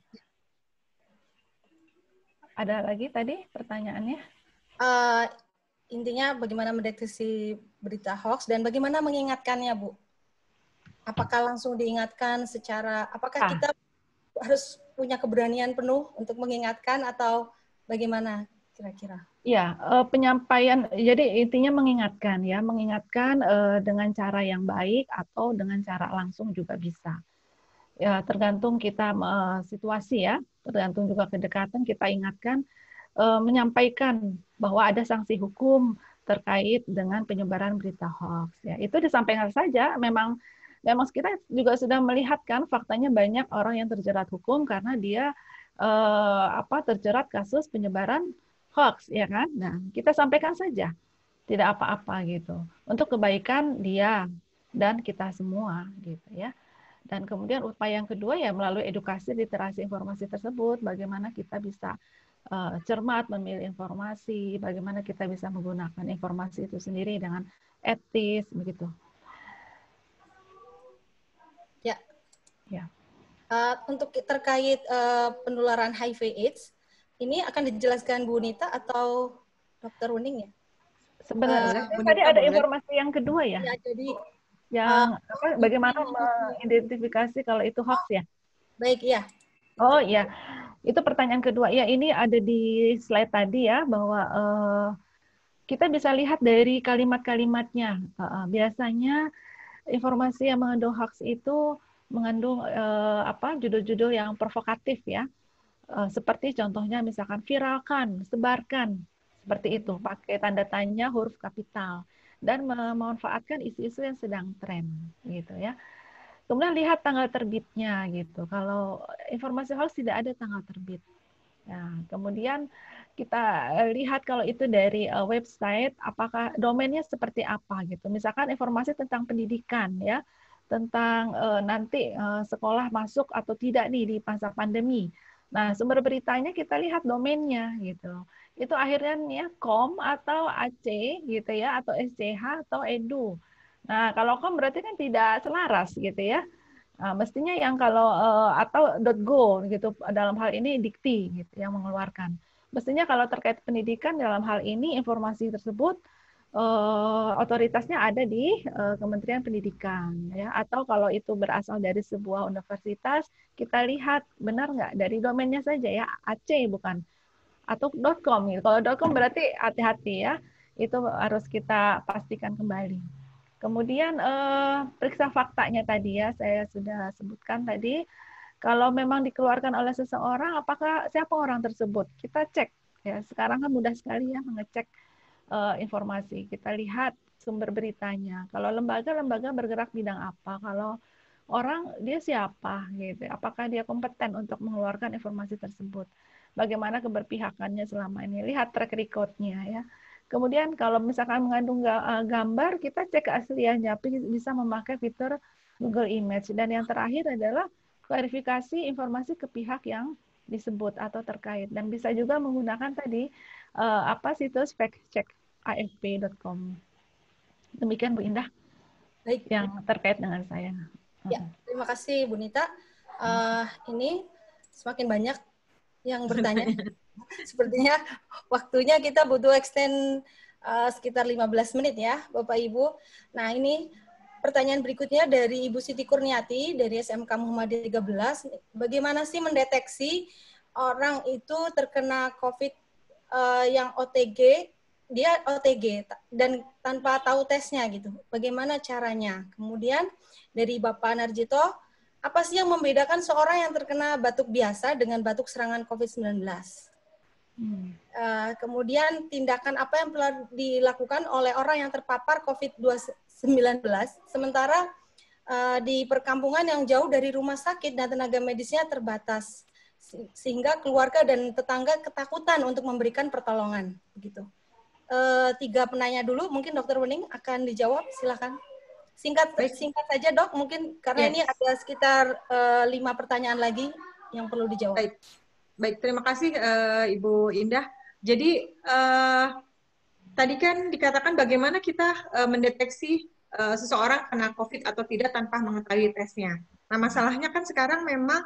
Ada lagi tadi pertanyaannya? Uh, intinya bagaimana mendeteksi berita hoax dan bagaimana mengingatkannya, Bu? Apakah langsung diingatkan secara, apakah ah. kita harus punya keberanian penuh untuk mengingatkan atau bagaimana kira-kira? Ya, penyampaian, jadi intinya mengingatkan ya, mengingatkan dengan cara yang baik atau dengan cara langsung juga bisa. Ya, tergantung kita situasi ya, tergantung juga kedekatan, kita ingatkan, menyampaikan bahwa ada sanksi hukum terkait dengan penyebaran berita hoax. Ya, itu disampaikan saja, memang Memang kita juga sudah melihat kan faktanya banyak orang yang terjerat hukum karena dia eh, apa terjerat kasus penyebaran hoax ya kan. Nah, kita sampaikan saja tidak apa-apa gitu. Untuk kebaikan dia dan kita semua gitu ya. Dan kemudian upaya yang kedua ya melalui edukasi literasi informasi tersebut, bagaimana kita bisa uh, cermat memilih informasi, bagaimana kita bisa menggunakan informasi itu sendiri dengan etis begitu. Ya. Ya. Uh, untuk terkait uh, penularan H I V AIDS, ini akan dijelaskan Bu Nita atau Dokter Wuning ya? Sebenarnya uh, tadi ada boleh. Informasi yang kedua ya. Ya, jadi yang uh, apa, bagaimana mengidentifikasi kalau itu hoax ya? Baik, ya. Oh ya, itu pertanyaan kedua. Ya, ini ada di slide tadi ya bahwa uh, kita bisa lihat dari kalimat-kalimatnya. Uh, biasanya informasi yang mengandung hoax itu mengandung uh, apa judul-judul yang provokatif ya. Uh, seperti contohnya misalkan viralkan, sebarkan, seperti itu, pakai tanda tanya huruf kapital dan memanfaatkan isu-isu yang sedang tren gitu ya. Kemudian lihat tanggal terbitnya gitu. Kalau informasi hoax tidak ada tanggal terbit. Nah, kemudian kita lihat kalau itu dari uh, website, apakah domainnya seperti apa gitu. Misalkan informasi tentang pendidikan ya, tentang uh, nanti uh, sekolah masuk atau tidak nih di masa pandemi. Nah, sumber beritanya kita lihat domainnya gitu. Itu akhirnya ya com atau ac gitu ya, atau sch atau edu. Nah, kalau com berarti kan tidak selaras gitu ya. Nah, mestinya yang kalau uh, atau .go gitu dalam hal ini Dikti gitu yang mengeluarkan. Mestinya kalau terkait pendidikan dalam hal ini informasi tersebut uh, otoritasnya ada di uh, Kementerian Pendidikan ya, atau kalau itu berasal dari sebuah universitas kita lihat benar nggak dari domainnya saja ya, ac bukan atau .com gitu. Kalau .com berarti hati-hati ya, itu harus kita pastikan kembali. Kemudian eh, periksa faktanya tadi ya, saya sudah sebutkan tadi. Kalau memang dikeluarkan oleh seseorang, apakah siapa orang tersebut? Kita cek ya. Sekarang kan mudah sekali ya mengecek uh, informasi. Kita lihat sumber beritanya. Kalau lembaga-lembaga bergerak bidang apa? Kalau orang dia siapa gitu? Apakah dia kompeten untuk mengeluarkan informasi tersebut? Bagaimana keberpihakannya selama ini? Lihat track record-nya ya. Kemudian kalau misalkan mengandung gambar, kita cek keasliannya. Bisa memakai fitur Google Image. Dan yang terakhir adalah klarifikasi informasi ke pihak yang disebut atau terkait. Dan bisa juga menggunakan tadi uh, apa situs fact check A F P dot com. Demikian Bu Indah. Baik. Yang terkait dengan saya. Ya, terima kasih Bu Nita. Uh, ini semakin banyak yang bertanya. Sepertinya waktunya kita butuh extend uh, sekitar lima belas menit ya, Bapak Ibu. Nah, ini pertanyaan berikutnya dari Ibu Siti Kurniati dari S M K Muhammadiyah tiga belas. Bagaimana sih mendeteksi orang itu terkena COVID uh, yang O T G, dia O T G dan tanpa tahu tesnya gitu. Bagaimana caranya? Kemudian dari Bapak Narjito, apa sih yang membedakan seorang yang terkena batuk biasa dengan batuk serangan COVID sembilan belas? Hmm. Uh, kemudian tindakan apa yang telah dilakukan oleh orang yang terpapar COVID sembilan belas sementara uh, di perkampungan yang jauh dari rumah sakit dan tenaga medisnya terbatas sehingga keluarga dan tetangga ketakutan untuk memberikan pertolongan begitu. Uh, tiga penanya dulu, mungkin Dokter Wening akan dijawab, silakan. Singkat Baik. singkat saja Dok, mungkin karena yes. ini ada sekitar uh, lima pertanyaan lagi yang perlu dijawab. Baik. Baik, terima kasih uh, Ibu Indah. Jadi uh, tadi kan dikatakan bagaimana kita uh, mendeteksi uh, seseorang kena COVID atau tidak tanpa mengetahui tesnya. Nah, masalahnya kan sekarang memang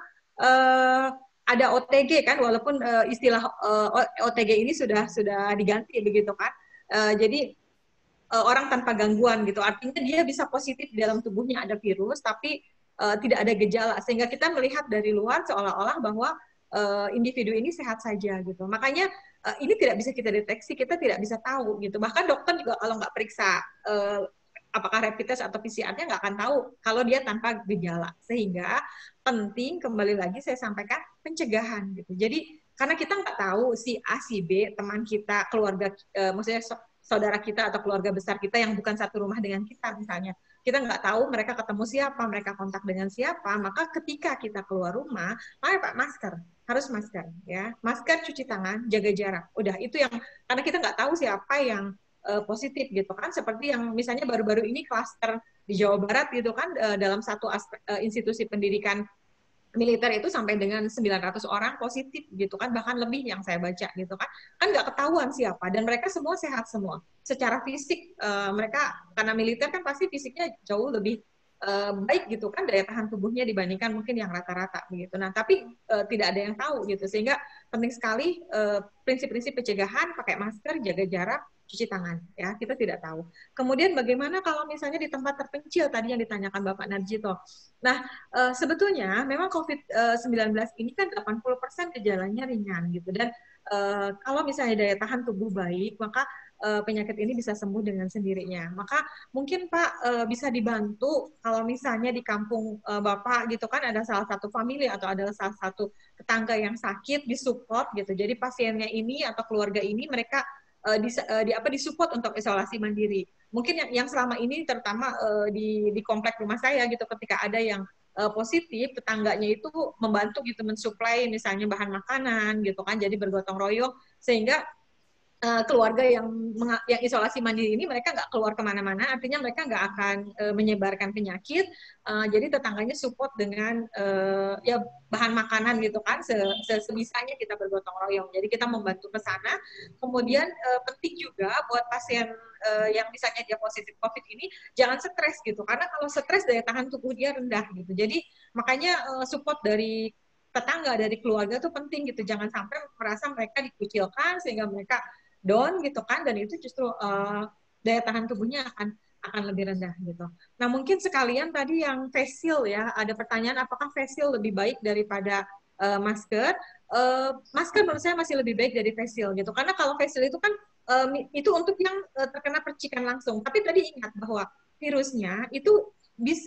uh, ada O T G kan, walaupun uh, istilah uh, O T G ini sudah sudah diganti begitu kan. Uh, jadi uh, orang tanpa gangguan gitu. Artinya dia bisa positif di dalam tubuhnya ada virus, tapi uh, tidak ada gejala. Sehingga kita melihat dari luar seolah-olah bahwa Uh, individu ini sehat saja gitu. Makanya uh, ini tidak bisa kita deteksi, kita tidak bisa tahu gitu. Bahkan dokter juga kalau nggak periksa uh, apakah rapid test atau P C R-nya nggak akan tahu kalau dia tanpa gejala. Sehingga penting kembali lagi saya sampaikan pencegahan gitu. Jadi karena kita nggak tahu si A, si B, teman kita, keluarga, uh, maksudnya saudara kita atau keluarga besar kita yang bukan satu rumah dengan kita misalnya. Kita nggak tahu mereka ketemu siapa, mereka kontak dengan siapa, maka ketika kita keluar rumah, mari Pak masker, harus masker, ya, masker, cuci tangan, jaga jarak, udah itu yang karena kita nggak tahu siapa yang uh, positif gitu kan, seperti yang misalnya baru-baru ini klaster di Jawa Barat gitu kan, uh, dalam satu aspek, uh, institusi pendidikan militer itu sampai dengan sembilan ratus orang positif gitu kan, bahkan lebih yang saya baca gitu kan, kan nggak ketahuan siapa dan mereka semua sehat semua secara fisik. Uh, mereka karena militer kan pasti fisiknya jauh lebih uh, baik gitu kan, daya tahan tubuhnya dibandingkan mungkin yang rata-rata begitu. Nah tapi uh, tidak ada yang tahu gitu, sehingga penting sekali uh, prinsip-prinsip pencegahan, pakai masker, jaga jarak, cuci tangan, ya, kita tidak tahu. Kemudian bagaimana kalau misalnya di tempat terpencil tadi yang ditanyakan Bapak Narjito. Nah, e, sebetulnya memang COVID sembilan belas ini kan delapan puluh persen gejalanya ringan gitu, dan e, kalau misalnya daya tahan tubuh baik, maka e, penyakit ini bisa sembuh dengan sendirinya. Maka mungkin Pak e, bisa dibantu kalau misalnya di kampung e, Bapak gitu kan ada salah satu famili atau ada salah satu tetangga yang sakit, disupport gitu. Jadi pasiennya ini atau keluarga ini mereka Uh, di, uh, di apa disupport untuk isolasi mandiri. Mungkin yang, yang selama ini terutama uh, di di komplek rumah saya gitu, ketika ada yang uh, positif, tetangganya itu membantu gitu mensuplai misalnya bahan makanan gitu kan, jadi bergotong royong sehingga uh, keluarga yang yang isolasi mandiri ini mereka nggak keluar kemana-mana, artinya mereka nggak akan uh, menyebarkan penyakit. Uh, jadi tetangganya support dengan uh, ya bahan makanan gitu kan, sebisanya kita bergotong royong. Jadi kita membantu ke sana. Kemudian uh, penting juga buat pasien uh, yang misalnya dia positif COVID ini jangan stres gitu, karena kalau stres daya tahan tubuh dia rendah gitu. Jadi makanya uh, support dari tetangga, dari keluarga tuh penting gitu. Jangan sampai merasa mereka dikucilkan sehingga mereka down gitu kan, dan itu justru uh, daya tahan tubuhnya akan akan lebih rendah gitu. Nah mungkin sekalian tadi yang face shield ya, ada pertanyaan apakah face shield lebih baik daripada uh, masker? Uh, masker menurut saya masih lebih baik dari face shield gitu, karena kalau face shield itu kan um, itu untuk yang uh, terkena percikan langsung. Tapi tadi ingat bahwa virusnya itu bisa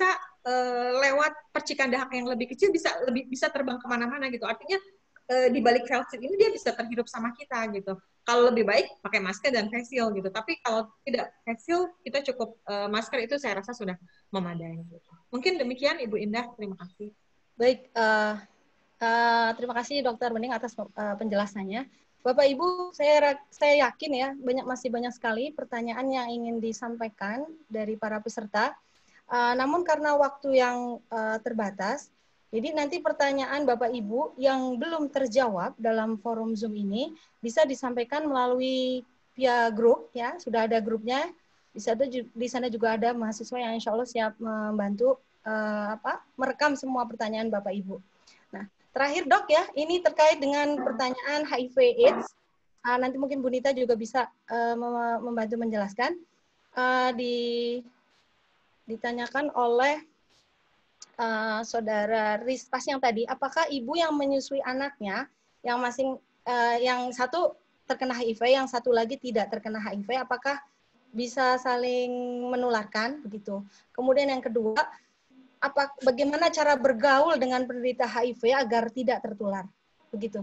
uh, lewat percikan dahak yang lebih kecil bisa lebih bisa terbang kemana-mana gitu. Artinya uh, di balik face shield ini dia bisa terhirup sama kita gitu. Kalau lebih baik pakai masker dan face shield gitu. Tapi kalau tidak face shield, kita cukup uh, masker itu saya rasa sudah memadai. Gitu. Mungkin demikian Ibu Indah. Terima kasih. Baik, uh, uh, terima kasih Dokter Bening atas uh, penjelasannya. Bapak Ibu, saya saya yakin ya banyak masih banyak sekali pertanyaan yang ingin disampaikan dari para peserta. Uh, namun karena waktu yang uh, terbatas, jadi nanti pertanyaan Bapak Ibu yang belum terjawab dalam forum Zoom ini bisa disampaikan melalui via grup ya, sudah ada grupnya. Di sana, di sana juga ada mahasiswa yang insya Allah siap membantu uh, apa merekam semua pertanyaan Bapak Ibu. Nah, terakhir Dok ya, ini terkait dengan pertanyaan H I V AIDS. Uh, nanti mungkin Bu Nita juga bisa uh, membantu menjelaskan. Uh, di ditanyakan oleh uh, saudara Rispas yang tadi, apakah ibu yang menyusui anaknya yang masing uh, yang satu terkena H I V, yang satu lagi tidak terkena H I V, apakah bisa saling menularkan begitu? Kemudian yang kedua, apa bagaimana cara bergaul dengan penderita H I V agar tidak tertular? Begitu.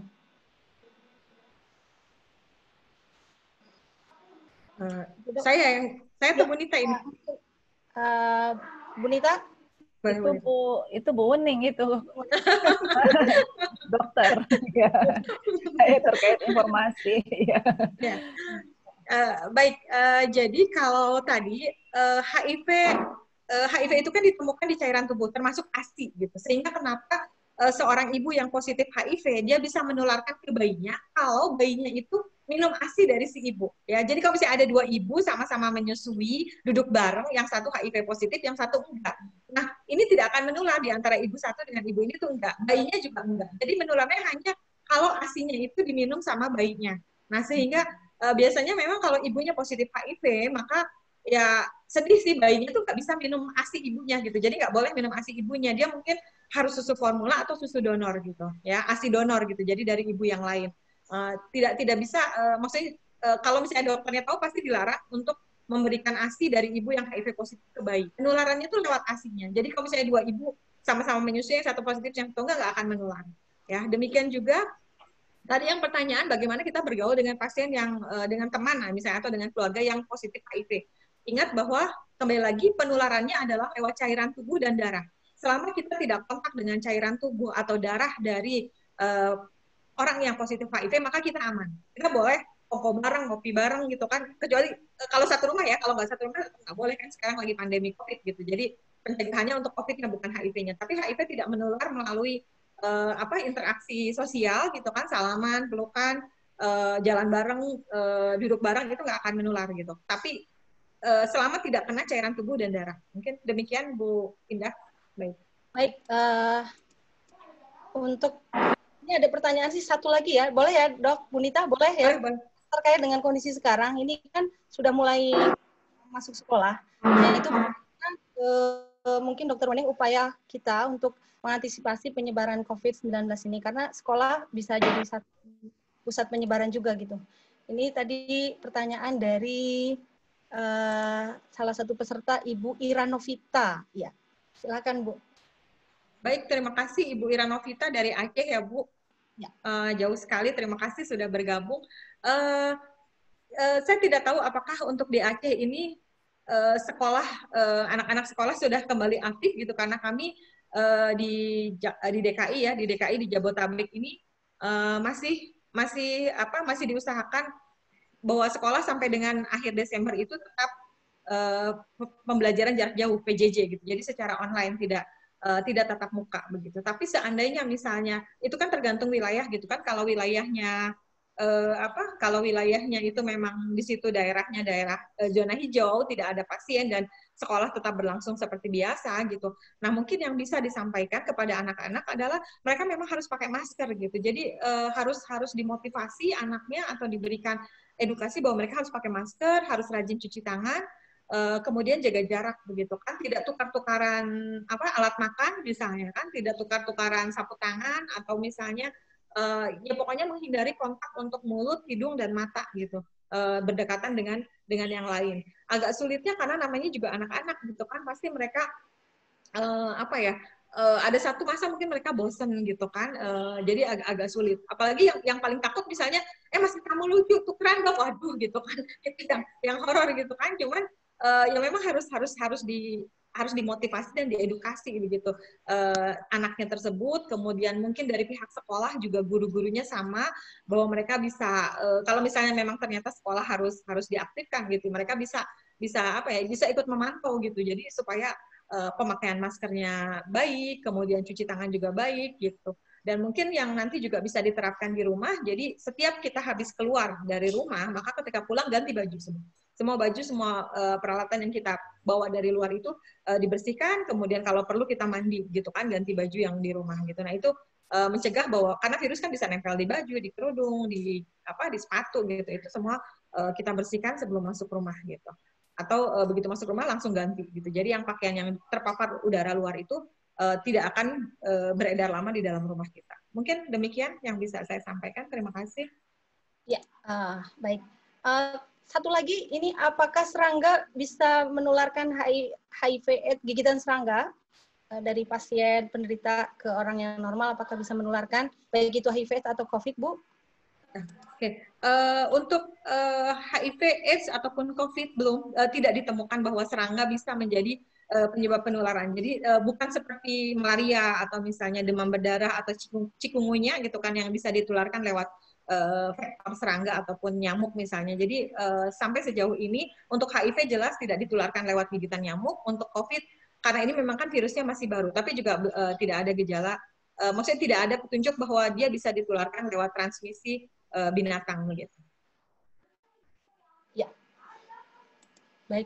Uh, saya yang saya tuh Bu Nita ini. Uh, Bu Nita? Boleh, itu boleh. Bu itu Bu Uning itu dokter ya. Saya terkait informasi ya. Ya. Uh, baik, uh, jadi kalau tadi uh, H I V uh, H I V itu kan ditemukan di cairan tubuh termasuk A S I gitu. Sehingga kenapa uh, seorang ibu yang positif H I V dia bisa menularkan ke bayinya kalau bayinya itu minum A S I dari si ibu. Ya, jadi kalau misalnya ada dua ibu sama-sama menyusui, duduk bareng, yang satu H I V positif, yang satu enggak. Nah, ini tidak akan menular di antara ibu satu dengan ibu ini tuh enggak. Bayinya juga enggak. Jadi menularnya hanya kalau A S I-nya itu diminum sama bayinya. Nah, sehingga Uh, biasanya memang kalau ibunya positif H I V, maka ya sedih sih bayinya tuh nggak bisa minum A S I ibunya gitu. Jadi nggak boleh minum A S I ibunya. Dia mungkin harus susu formula atau susu donor gitu, ya A S I donor gitu. Jadi dari ibu yang lain. Uh, tidak tidak bisa. Uh, maksudnya uh, kalau misalnya dokternya tahu pasti dilarang untuk memberikan A S I dari ibu yang H I V positif ke bayi. Penularannya tuh lewat A S I-nya. Jadi kalau misalnya dua ibu sama-sama menyusui, yang satu positif yang satu enggak, nggak akan menular. Ya demikian juga. Tadi yang pertanyaan bagaimana kita bergaul dengan pasien yang uh, dengan teman misalnya atau dengan keluarga yang positif H I V. Ingat bahwa kembali lagi penularannya adalah lewat cairan tubuh dan darah. Selama kita tidak kontak dengan cairan tubuh atau darah dari uh, orang yang positif H I V, maka kita aman. Kita boleh kongko bareng, ngopi bareng gitu kan. Kecuali uh, kalau satu rumah ya, kalau nggak satu rumah nggak boleh kan, sekarang lagi pandemi COVID gitu. Jadi pencegahannya untuk COVID-nya bukan H I V-nya. Tapi H I V tidak menular melalui Uh, apa interaksi sosial gitu kan, salaman, pelukan, uh, jalan bareng, uh, duduk bareng, itu nggak akan menular gitu. Tapi uh, selama tidak kena cairan tubuh dan darah. Mungkin demikian Bu Indah. Baik. Baik. Uh, untuk ini ada pertanyaan sih satu lagi ya, boleh ya Dok, Bu Nita, boleh ya? Boleh, boleh. Terkait dengan kondisi sekarang, ini kan sudah mulai masuk sekolah. Nah itu uh, mungkin Dokter Wening upaya kita untuk mengantisipasi penyebaran COVID sembilan belas ini, karena sekolah bisa jadi satu pusat penyebaran juga gitu. Ini tadi pertanyaan dari uh, salah satu peserta, Ibu Iranovita. Ya, silakan Bu. Baik, terima kasih Ibu Iranovita dari Aceh ya Bu. Ya. Uh, jauh sekali, terima kasih sudah bergabung. Uh, uh, saya tidak tahu apakah untuk di Aceh ini uh, sekolah, anak-anak uh, sekolah sudah kembali aktif gitu, karena kami Uh, di di D K I ya, di D K I di Jabotabek ini uh, masih masih apa masih diusahakan bahwa sekolah sampai dengan akhir Desember itu tetap uh, pembelajaran jarak jauh P J J gitu. Jadi secara online, tidak uh, tidak tatap muka begitu. Tapi seandainya misalnya itu kan tergantung wilayah gitu kan, kalau wilayahnya Uh, apa kalau wilayahnya itu memang di situ daerahnya daerah uh, zona hijau, tidak ada pasien dan sekolah tetap berlangsung seperti biasa gitu. Nah, mungkin yang bisa disampaikan kepada anak-anak adalah mereka memang harus pakai masker gitu. Jadi uh, harus harus dimotivasi anaknya atau diberikan edukasi bahwa mereka harus pakai masker, harus rajin cuci tangan, uh, kemudian jaga jarak begitu kan, tidak tukar-tukaran apa alat makan misalnya kan, tidak tukar-tukaran sapu tangan, atau misalnya Uh, ya pokoknya menghindari kontak untuk mulut, hidung, dan mata gitu, uh, berdekatan dengan dengan yang lain. Agak sulitnya karena namanya juga anak-anak gitu kan, pasti mereka uh, apa ya? Uh, ada satu masa mungkin mereka bosen gitu kan, uh, jadi agak-agak sulit. Apalagi yang yang paling takut misalnya, eh masih kamu lucu, tukeran dong, waduh gitu kan, itu yang yang horor gitu kan. Cuman uh, ya memang harus harus harus di harus dimotivasi dan diedukasi gitu uh, anaknya tersebut. Kemudian mungkin dari pihak sekolah juga guru-gurunya sama, bahwa mereka bisa uh, kalau misalnya memang ternyata sekolah harus harus diaktifkan gitu, mereka bisa bisa apa ya, bisa ikut memantau gitu. Jadi supaya Uh, pemakaian maskernya baik, kemudian cuci tangan juga baik gitu. Dan mungkin yang nanti juga bisa diterapkan di rumah, jadi setiap kita habis keluar dari rumah, maka ketika pulang ganti baju semua. Semua baju, semua uh, peralatan yang kita bawa dari luar itu uh, dibersihkan, kemudian kalau perlu kita mandi gitu kan, ganti baju yang di rumah gitu. Nah itu uh, mencegah bahwa, karena virus kan bisa nempel di baju, di kerudung, di apa, di sepatu gitu. Itu semua uh, kita bersihkan sebelum masuk rumah gitu. Atau uh, begitu masuk rumah langsung ganti gitu. Jadi yang pakaian yang terpapar udara luar itu uh, tidak akan uh, beredar lama di dalam rumah kita. Mungkin demikian yang bisa saya sampaikan. Terima kasih. Ya, uh, baik. Uh, satu lagi, ini apakah serangga bisa menularkan H I V AIDS, gigitan serangga uh, dari pasien penderita ke orang yang normal? Apakah bisa menularkan baik itu H I V AIDS atau COVID, Bu? Oke, okay. uh, untuk uh, H I V AIDS ataupun COVID belum uh, tidak ditemukan bahwa serangga bisa menjadi uh, penyebab penularan. Jadi uh, bukan seperti malaria atau misalnya demam berdarah atau cikungunya gitu kan yang bisa ditularkan lewat uh, vektor serangga ataupun nyamuk misalnya. Jadi uh, sampai sejauh ini untuk H I V jelas tidak ditularkan lewat gigitan nyamuk. Untuk COVID karena ini memang kan virusnya masih baru, tapi juga uh, tidak ada gejala. Uh, maksudnya tidak ada petunjuk bahwa dia bisa ditularkan lewat transmisi binatang begitu. Ya, baik.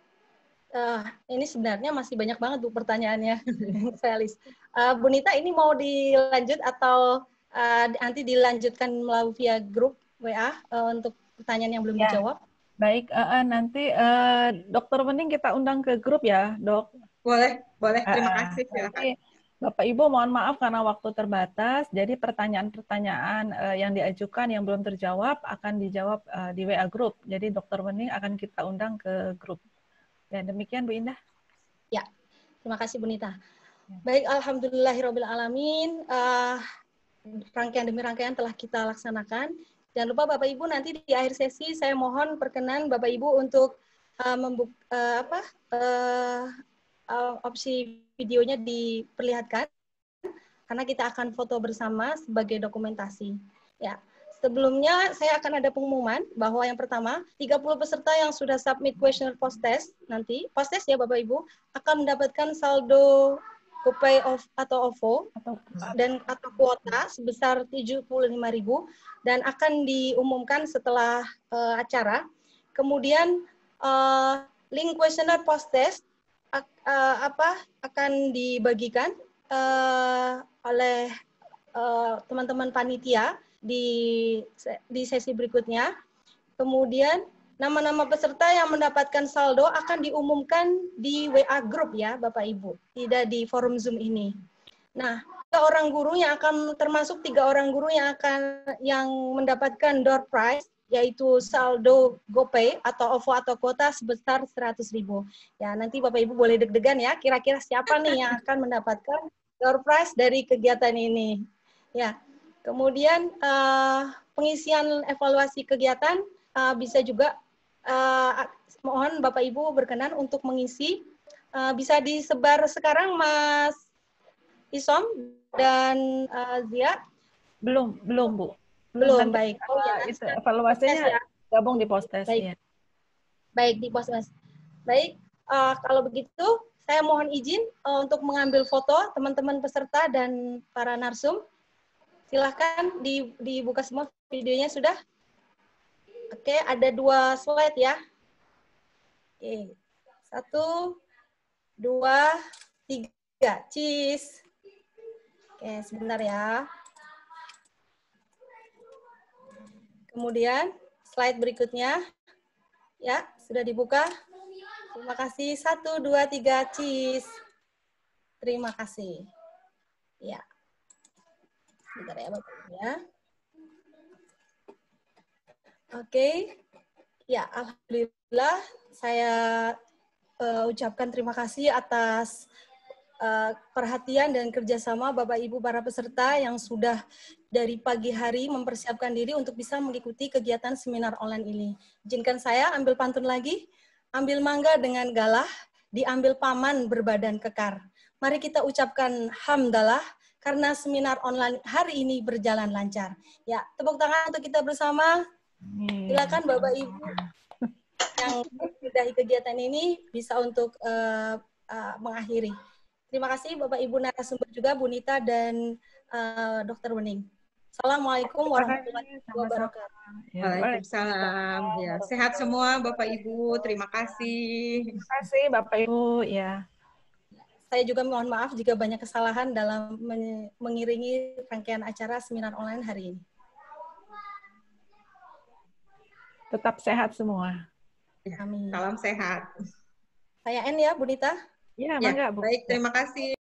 Uh, ini sebenarnya masih banyak banget Bu pertanyaannya, Felis. Uh, Bu Nita, ini mau dilanjut atau uh, nanti dilanjutkan melalui via grup W A uh, untuk pertanyaan yang belum ya. dijawab? Baik, uh, uh, nanti uh, Dokter Wening kita undang ke grup ya, Dok. Boleh, boleh. Terima uh, kasih. Silakan. Bapak Ibu mohon maaf karena waktu terbatas, jadi pertanyaan-pertanyaan uh, yang diajukan yang belum terjawab akan dijawab uh, di W A grup. Jadi Dokter Wening akan kita undang ke grup. Dan demikian Bu Indah. Ya, terima kasih Bu Nita. Ya. Baik, alhamdulillahirabbil alamin. Uh, rangkaian demi rangkaian telah kita laksanakan. Jangan lupa Bapak Ibu nanti di akhir sesi saya mohon perkenan Bapak Ibu untuk uh, membuk uh, apa uh, uh, opsi videonya diperlihatkan karena kita akan foto bersama sebagai dokumentasi. Ya. Sebelumnya saya akan ada pengumuman bahwa yang pertama, tiga puluh peserta yang sudah submit questionnaire post-test nanti, post-test ya Bapak Ibu, akan mendapatkan saldo GoPay of, atau O V O dan atau kuota sebesar tujuh puluh lima ribu dan akan diumumkan setelah uh, acara. Kemudian uh, link questionnaire post-test uh, apa akan dibagikan uh, oleh teman-teman uh, panitia di di sesi berikutnya. Kemudian nama-nama peserta yang mendapatkan saldo akan diumumkan di W A grup ya Bapak Ibu, tidak di forum Zoom ini. Nah, tiga orang guru yang akan termasuk tiga orang guru yang akan yang mendapatkan door prize yaitu saldo GoPay atau O V O atau kuota sebesar seratus ribu. Ya, nanti Bapak Ibu boleh deg-degan ya, kira-kira siapa nih yang akan mendapatkan door prize dari kegiatan ini. Ya. Kemudian uh, pengisian evaluasi kegiatan uh, bisa juga uh, mohon Bapak Ibu berkenan untuk mengisi. Uh, bisa disebar sekarang Mas Isom dan uh, Zia? Belum, belum Bu. Belum, nanti, baik. Oh ya, itu evaluasinya ya. Gabung di post-test. Baik. Ya. Baik, di post-test. Baik, uh, kalau begitu saya mohon izin uh, untuk mengambil foto teman-teman peserta dan para narsum. Silahkan dibuka semua videonya sudah. Oke, ada dua slide ya. Oke, satu, dua, tiga. Cheese. Oke, sebentar ya. Kemudian slide berikutnya. Ya, sudah dibuka. Terima kasih. Satu, dua, tiga. Cheese. Terima kasih. Ya. Bentar ya Bapak ya. Oke. Ya, alhamdulillah saya uh, ucapkan terima kasih atas uh, perhatian dan kerjasama Bapak Ibu para peserta yang sudah dari pagi hari mempersiapkan diri untuk bisa mengikuti kegiatan seminar online ini. Izinkan saya ambil pantun lagi. Ambil mangga dengan galah, diambil paman berbadan kekar. Mari kita ucapkan hamdalah karena seminar online hari ini berjalan lancar. Ya, tepuk tangan untuk kita bersama. Silakan Bapak Ibu yang sudah kegiatan ini bisa untuk uh, uh, mengakhiri. Terima kasih Bapak Ibu narasumber juga, Bu Nita dan uh, Dokter Wening. Assalamualaikum warahmatullahi wabarakatuh. Waalaikumsalam. Ya, sehat semua Bapak Ibu. Terima kasih. Terima kasih Bapak Ibu. Ya. Saya juga mohon maaf jika banyak kesalahan dalam mengiringi rangkaian acara seminar online hari ini. Tetap sehat semua. Ya, amin. Salam sehat. Saya N ya, Bu Nita. Ya, mangga, Bu. Baik, terima kasih.